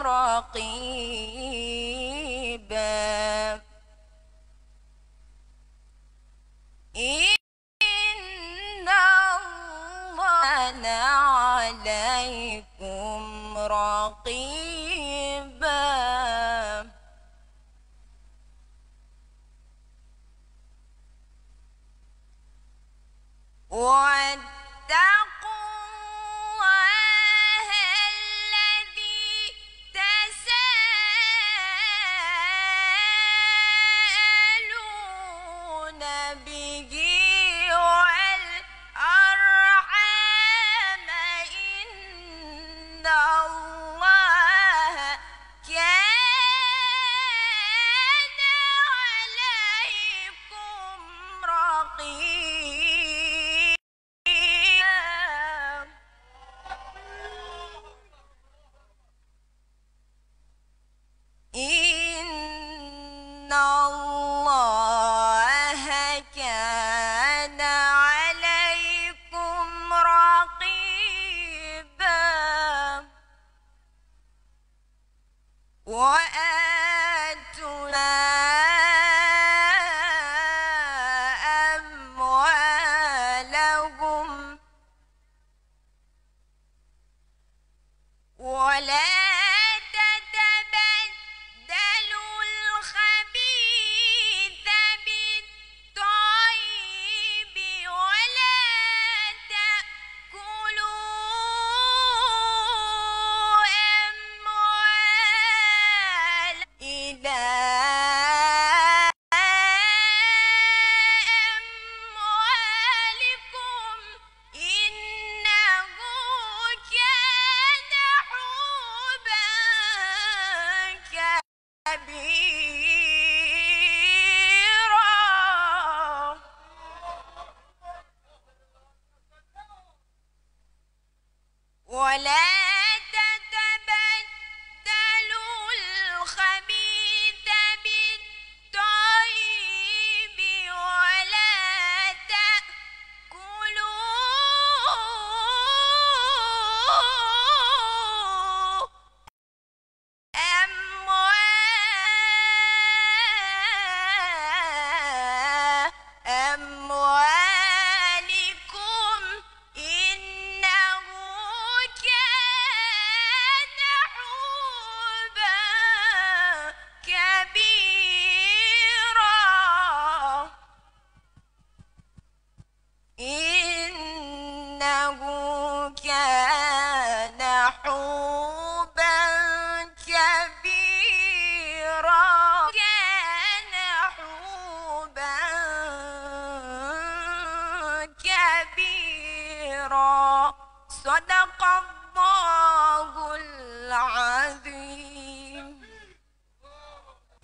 رقيبا إن الله كان عليكم رقيبا واتقوا الله الذي تساءلون به والأرحام إن الله كان عليكم رقيبا إن الله كان عليكم رقيبا وآتنا أموالهم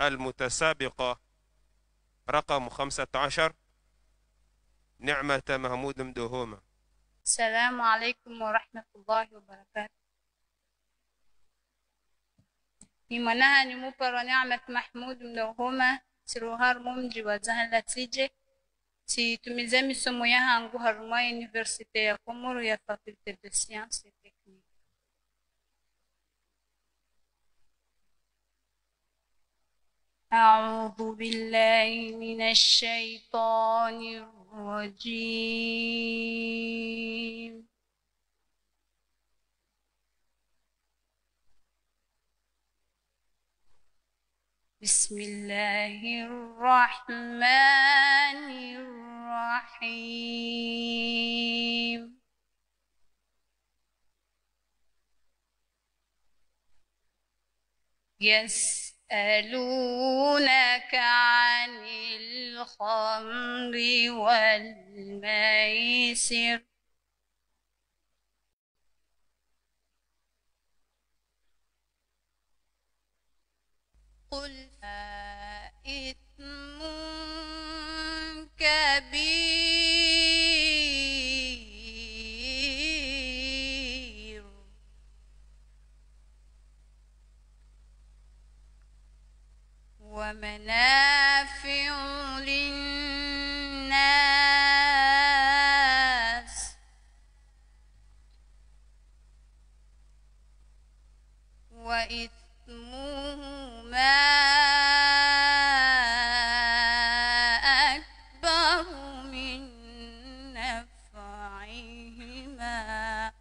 المتسابقة رقم 15 نعمة محمود مدهومة. السلام عليكم ورحمة الله وبركاته. Nimanaha ni muparo Ni'mat Mahmud Mdohoma siruhar mumji wa zahan latije si tumize misomo yahangu haruma Universite ya Komoro ya Faculté de Sciences et Techniques. أعوذ بالله من الشيطان الرجيم. بسم الله الرحمن الرحيم. يسألونك عن الخمر والميسر قل إثم كبير ومنافع للناس وإثمهما أكبر من نفعهما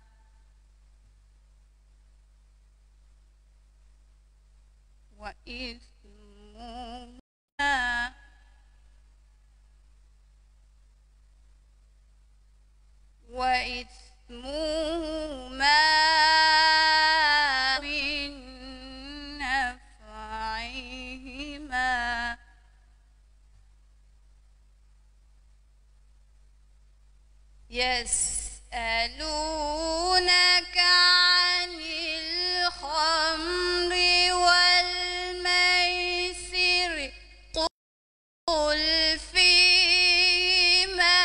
وإثمهما من نفعهما يسألونك عن الخمر والميسر قل فيهما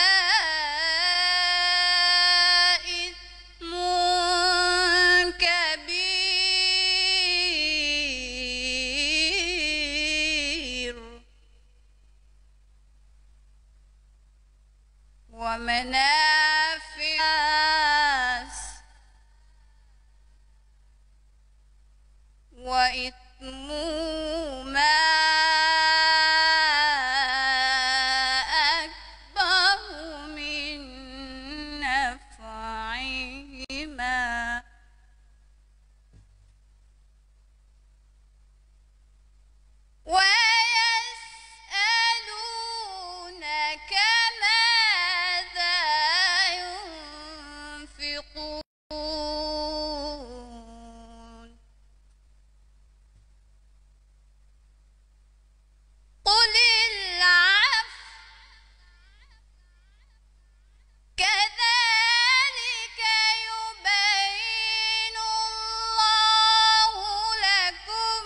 إثم كبير ومنافع للناس وإثمهما أكبر من نفعهما ويسألونك ماذا ينفقون قل العفو كذلك يبين الله لكم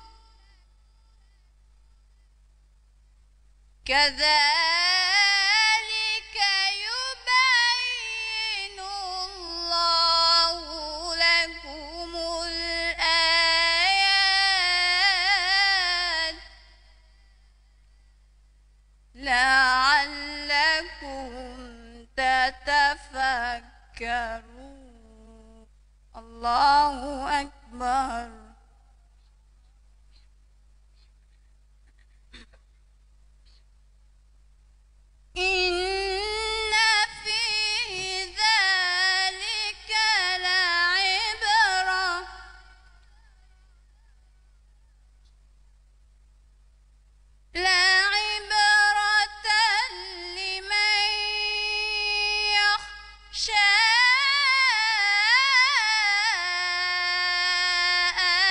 كذلك يبين الله لكم الآيات لعلكم تتفكرون. الله أكبر. إن في ذلك لعبرة لمن يخشى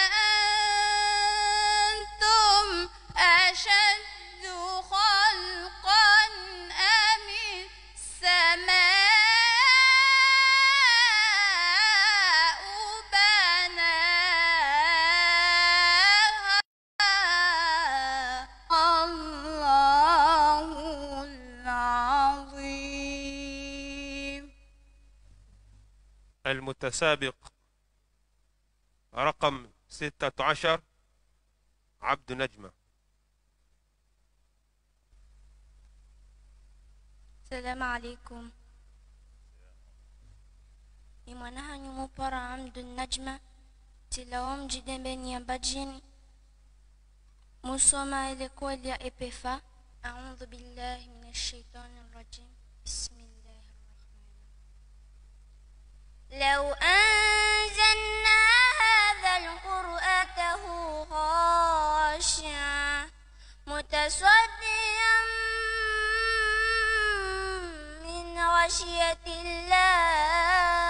المتسابق رقم 16 عبد نجمة. السلام عليكم. Imanaha nyumu para amdu najma tilawam jidembeni ya bajini musoma ile kweli ya epefa. A'udhu billahi minash shaitanir rajim. Bismillahir rahmanir rahim. Law anzalna hadha al-qur'ana khashi'an mutasaddian min khashyatillah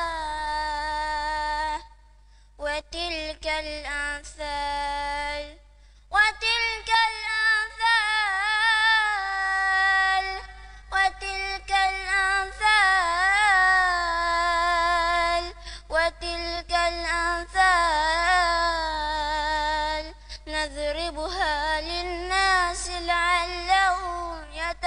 وتلك الأمثال وتلك الأمثال وتلك الأمثال وتلك الأمثال نضربها للناس لعلهم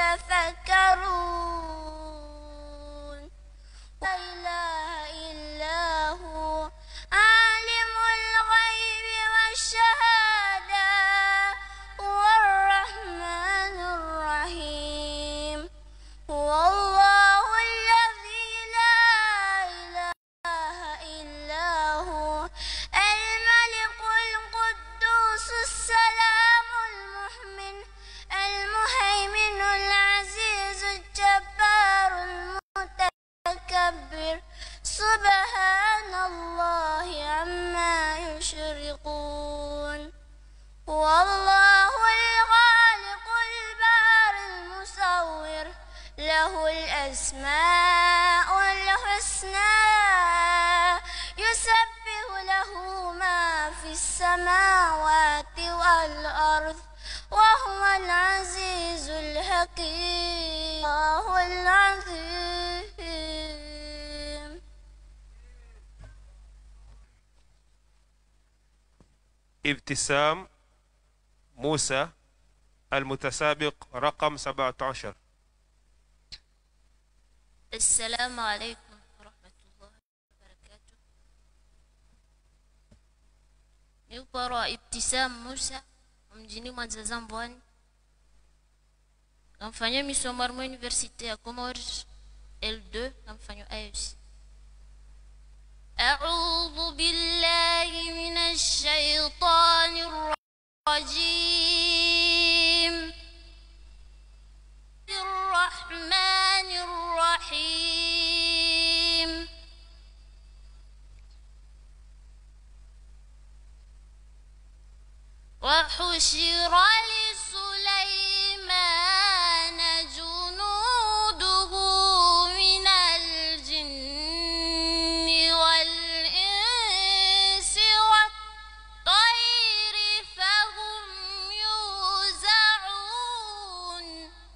يتفكرون. لا إله إلا هو عالم الغيب والشهادة هو الرحمن الرحيم. هو الله الذي لا إله إلا هو الملك القدوس السلام المؤمن المهيمن العزيز الجبار المتكبر سبحان الله عما يشركون. هو الله الخالق البارئ المصور له الأسماء الحسنى يسبح له ما في السماوات والأرض وهو العزيز الحكيم. الله العظيم. ابتسام موسى المتسابق رقم 17. السلام عليكم ورحمة الله وبركاته. Niupara Ibtisam Musa mjini Mwanza Zambwani, kamfanya misomo universite ya Comores L2 kamfanya AES. أعوذ بالله من الشيطان الرجيم. الرحمن الرحيم. وحشر لسليمان جنوده من الجن والإنس والطير فهم يوزعون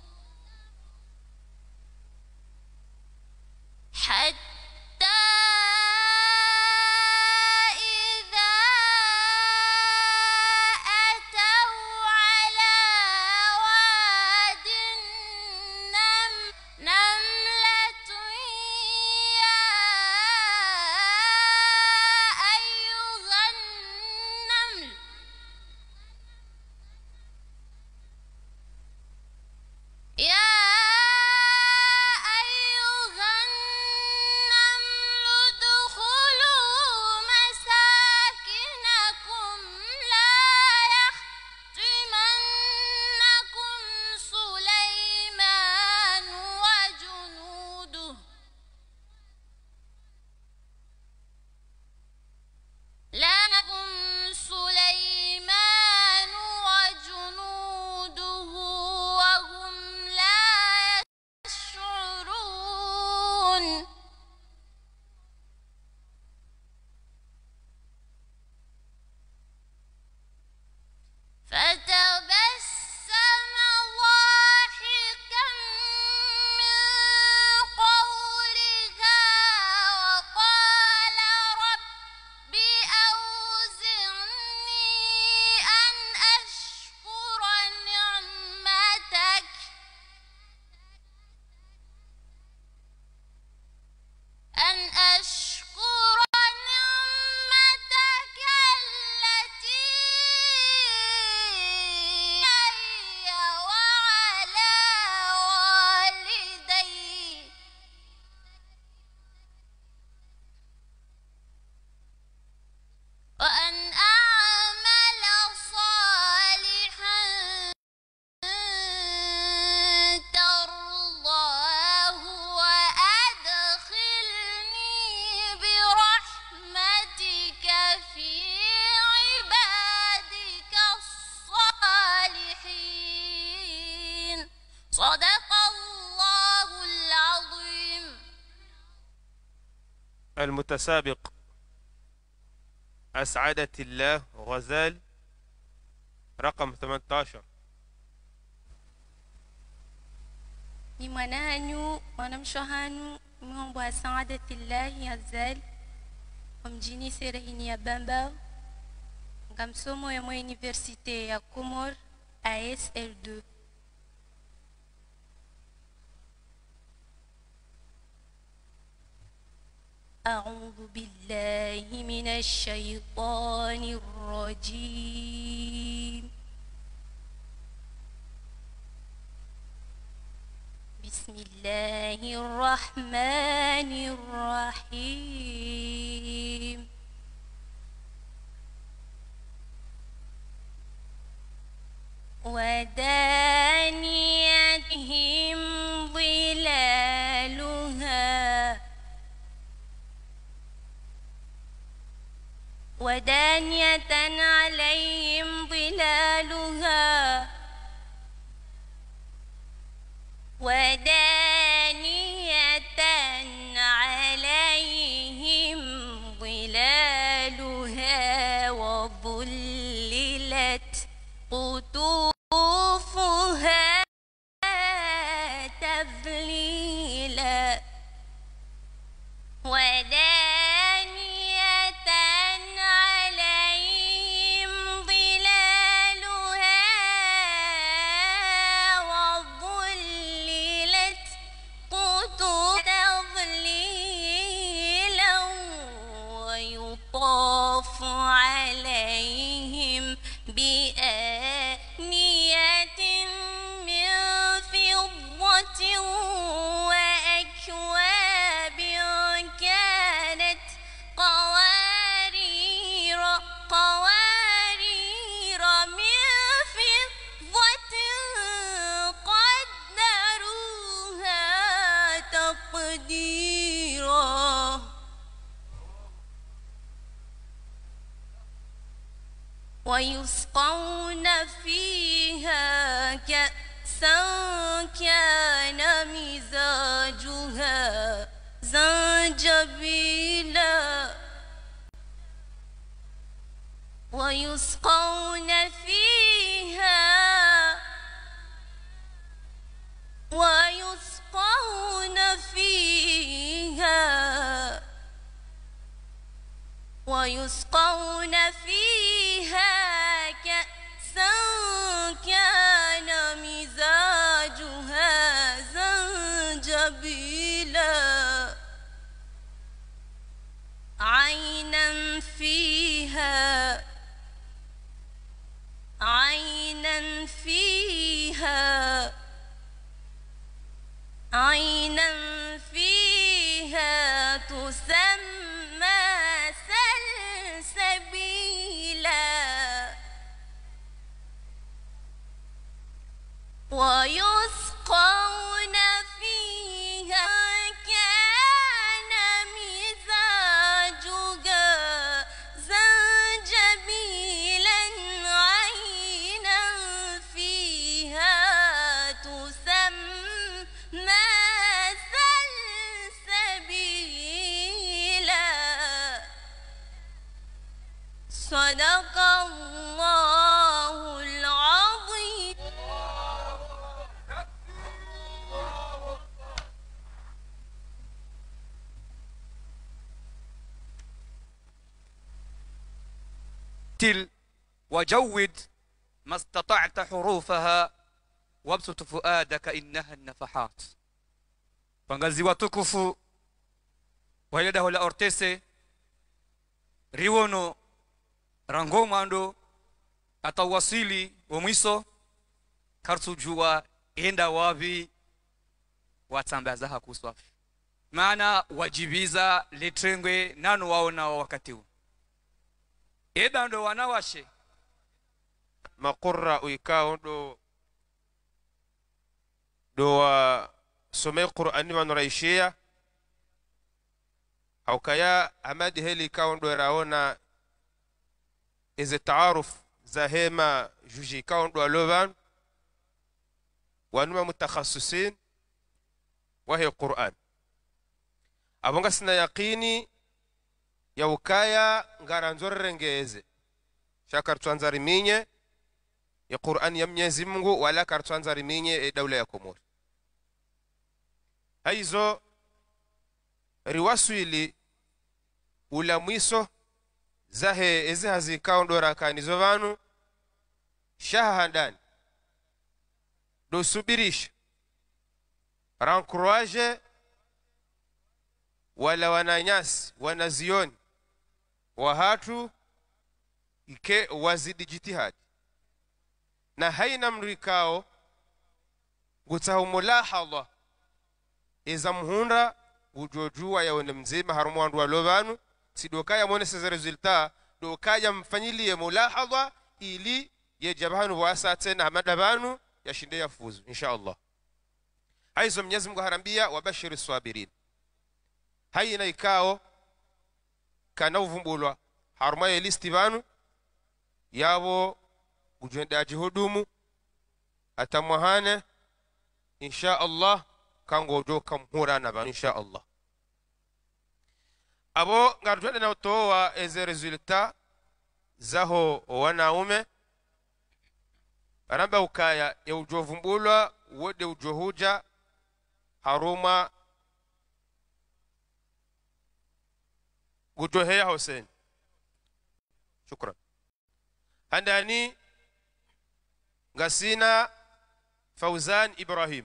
حتى إذا أتوا صدق الله العظيم. المتسابق أسعدت الله غزال رقم 18. Ni mwananyu mwanamshohanu mwombo wa Saadatillahi Azal mjini serehini ya Bamba nga msomo ya mwa universite ya Comore ASL2. أعوذ بالله من الشيطان الرجيم. بسم الله الرحمن الرحيم. ودانيتهم ظلالها ودانية عليهم ظلالها ودانية عليهم ظلالها وظللت قطوفها تذليلا ودانية عليهم ظلالها وظللت قطوفها تظليلا ويطاف عليهم بآنية من فضة وأكواب كانت قوارير من فضة قدروها تقديرا ويسقون فيها كأسا كان مزاجها زنجبيلا ويسقون فيها كأسا كان مزاجها زنجبيلا عينا فيها تسمى سلسبيلا ويسقون فيها كان مزاجها زنجبيلا عينا فيها تسمى سلسبيلا صدق الله العظيم. تل وجود ما استطعت حروفها وابسط فؤادك إنها النفحات. Pangazi watukufu wa ile dahola ortese riwono rangomando atawasili wa mwiso karsujua enda wapi watambaza hakuswafi maana wajibiza letrengwe nanu waona wakati huu eda ndo wanawashe maqurra uikao do wa some qur'ani wanuraishia au kaya amadi heli ikao ndo raona ize taaruf za hema juji ikao ndo alovan wanuma mutakhasisin wahe Qur'an abonga sina yaqini ya ukaya ngaranzorengeze shakar twanzari minye ya Qur'an ya Mwenyezi Mungu wala kartwanzari minye daula ya Komori haizo riwaswili ula mwiso zahe ezi hazikaondora kanizo vanu shaha handani do subirisha rankuraje wala wananyasi wanazioni wahatu ike wazidi jitihadi na haina mrikao gutahu mulahadha iza mhunda gujojua yaone mzima harumu wandu walovanu sidokaya mwone seza resulta dokaya mfanyilie mulahadha ili yejabahanu wasa tena hamadabanu yashinde yafuzu inshallah haizo Mwenyezi Mungu harambia wabashiri sabirin haina ikao kana uvumbulwa haruma ya listi banu yabo gujenda jihudumu atamwahane inshallah kango joka mhurana ba inshallah abo ngarutwende na utoa eze resulta zaho wanaume aramba ukaya ya ujovumbulwa wode ujohuja haruma gujoheya Hussein shukran handani ngasina Fauzan Ibrahim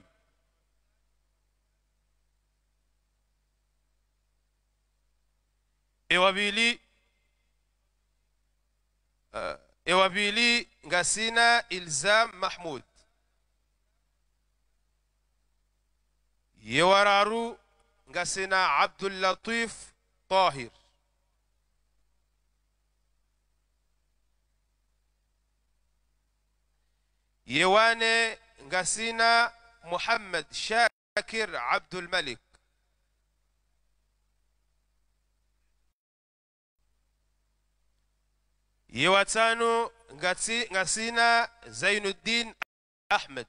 ewabili ngasina Ilzam Mahmud yewararu ngasina Abdul Latif Tahir yewane ngasina Muhammad Shakir Abdul Malik yewatano ngasina Zainuddin Ahmed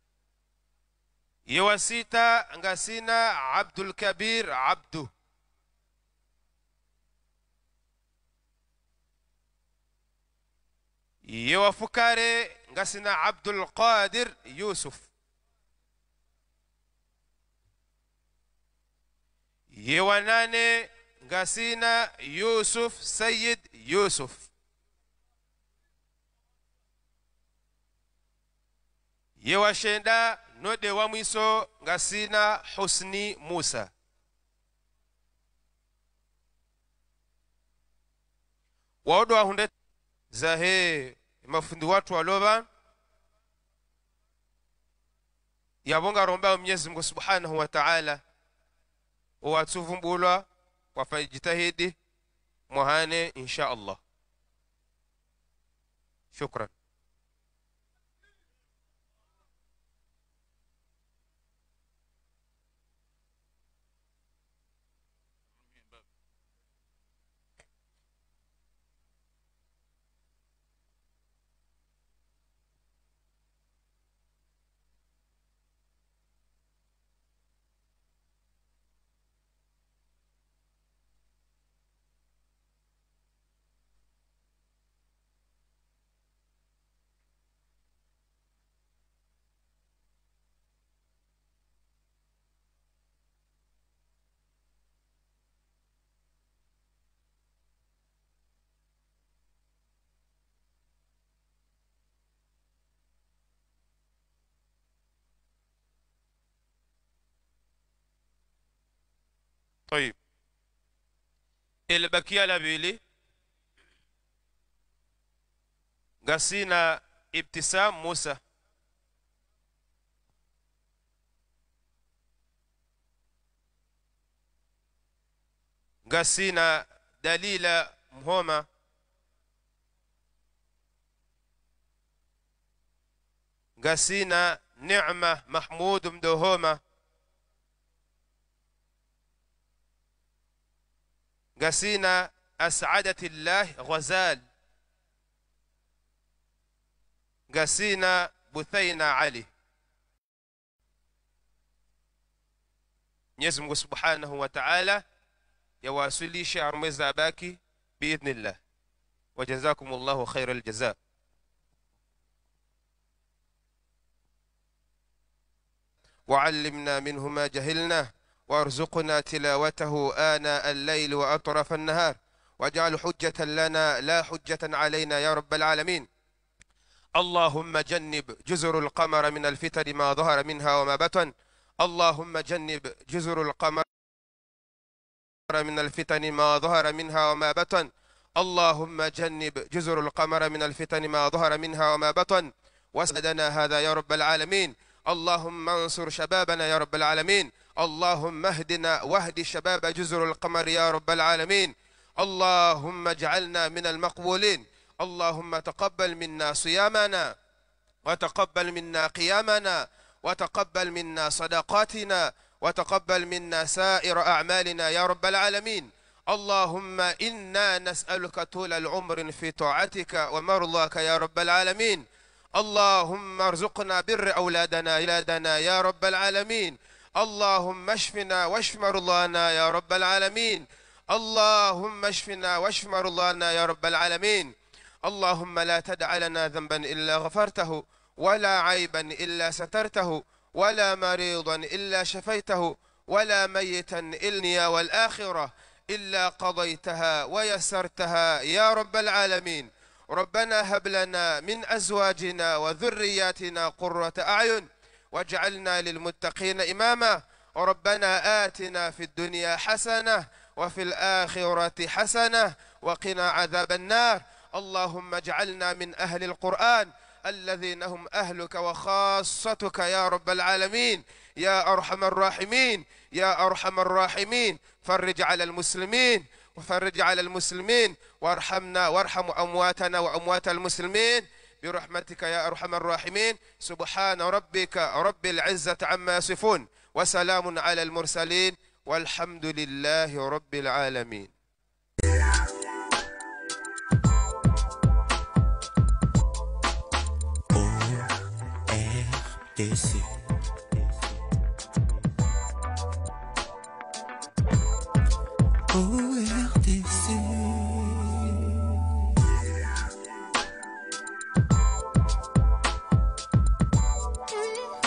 yewasita ngasina Abdul Kabir Abdu yewafukare ngasina Abdul Qadir Yusuf yewanane ngasina Yusuf Sayyid Yusuf yewashenda node wa mwiso ngasina Husni Musa waodo wahunde zahe mafundi watu waloba yabonga romba Mwenyezi Mungu Subhanahu wa Ta'ala watuvumbulwa wafajitahidi muhane insha Allah shukran طيب البكيه لبيلي غسينا ابتسام موسى غسينا دليلة مهمة غسينا نعمة محمود مدوهومة غسينا أسعدة الله غزال غسينا بثينا علي Mwenyezi Mungu Subhanahu wa Ta'ala yawasilishe armeza abaki biidhnillah. Wa jazakumullahu khairal jazaa. وعلمنا منه ما جهلنا وارزقنا تلاوته آناء الليل وأطراف النهار واجعل حجة لنا لا حجة علينا يا رب العالمين. اللهم جنب جزر القمر من الفتن ما ظهر منها وما بطن. اللهم جنب جزر القمر من الفتن ما ظهر منها وما بطن. اللهم جنب جزر القمر من الفتن ما ظهر منها وما بطن. واسعدنا هذا يا رب العالمين. اللهم انصر شبابنا يا رب العالمين. اللهم اهدنا واهد شباب جزر القمر يا رب العالمين. اللهم اجعلنا من المقبولين. اللهم تقبل منا صيامنا وتقبل منا قيامنا وتقبل منا صدقاتنا وتقبل منا سائر أعمالنا يا رب العالمين. اللهم إنا نسألك طول العمر في طاعتك ومرضاك يا رب العالمين. اللهم ارزقنا بر أولادنا يا رب العالمين. اللهم اشفنا واشف مرضانا يا رب العالمين. اللهم اشفنا واشف مرضانا يا رب العالمين. اللهم لا تدع لنا ذنبا إلا غفرته ولا عيبا إلا سترته ولا مريضا إلا شفيته ولا ميتا إلنيا والآخرة إلا قضيتها ويسرتها يا رب العالمين. ربنا هب لنا من أزواجنا وذرياتنا قرة أعين واجعلنا للمتقين إماما. ربنا آتنا في الدنيا حسنة وفي الآخرة حسنة وقنا عذاب النار. اللهم اجعلنا من أهل القرآن الذين هم أهلك وخاصتك يا رب العالمين يا أرحم الراحمين يا أرحم الراحمين. فرج على المسلمين وفرج على المسلمين وارحمنا وارحم أمواتنا وأموات المسلمين برحمتك يا أرحم الراحمين. سبحان ربك رب العزة عما يصفون وسلام على المرسلين والحمد لله رب العالمين.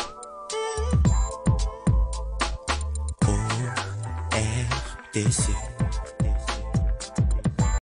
ORTC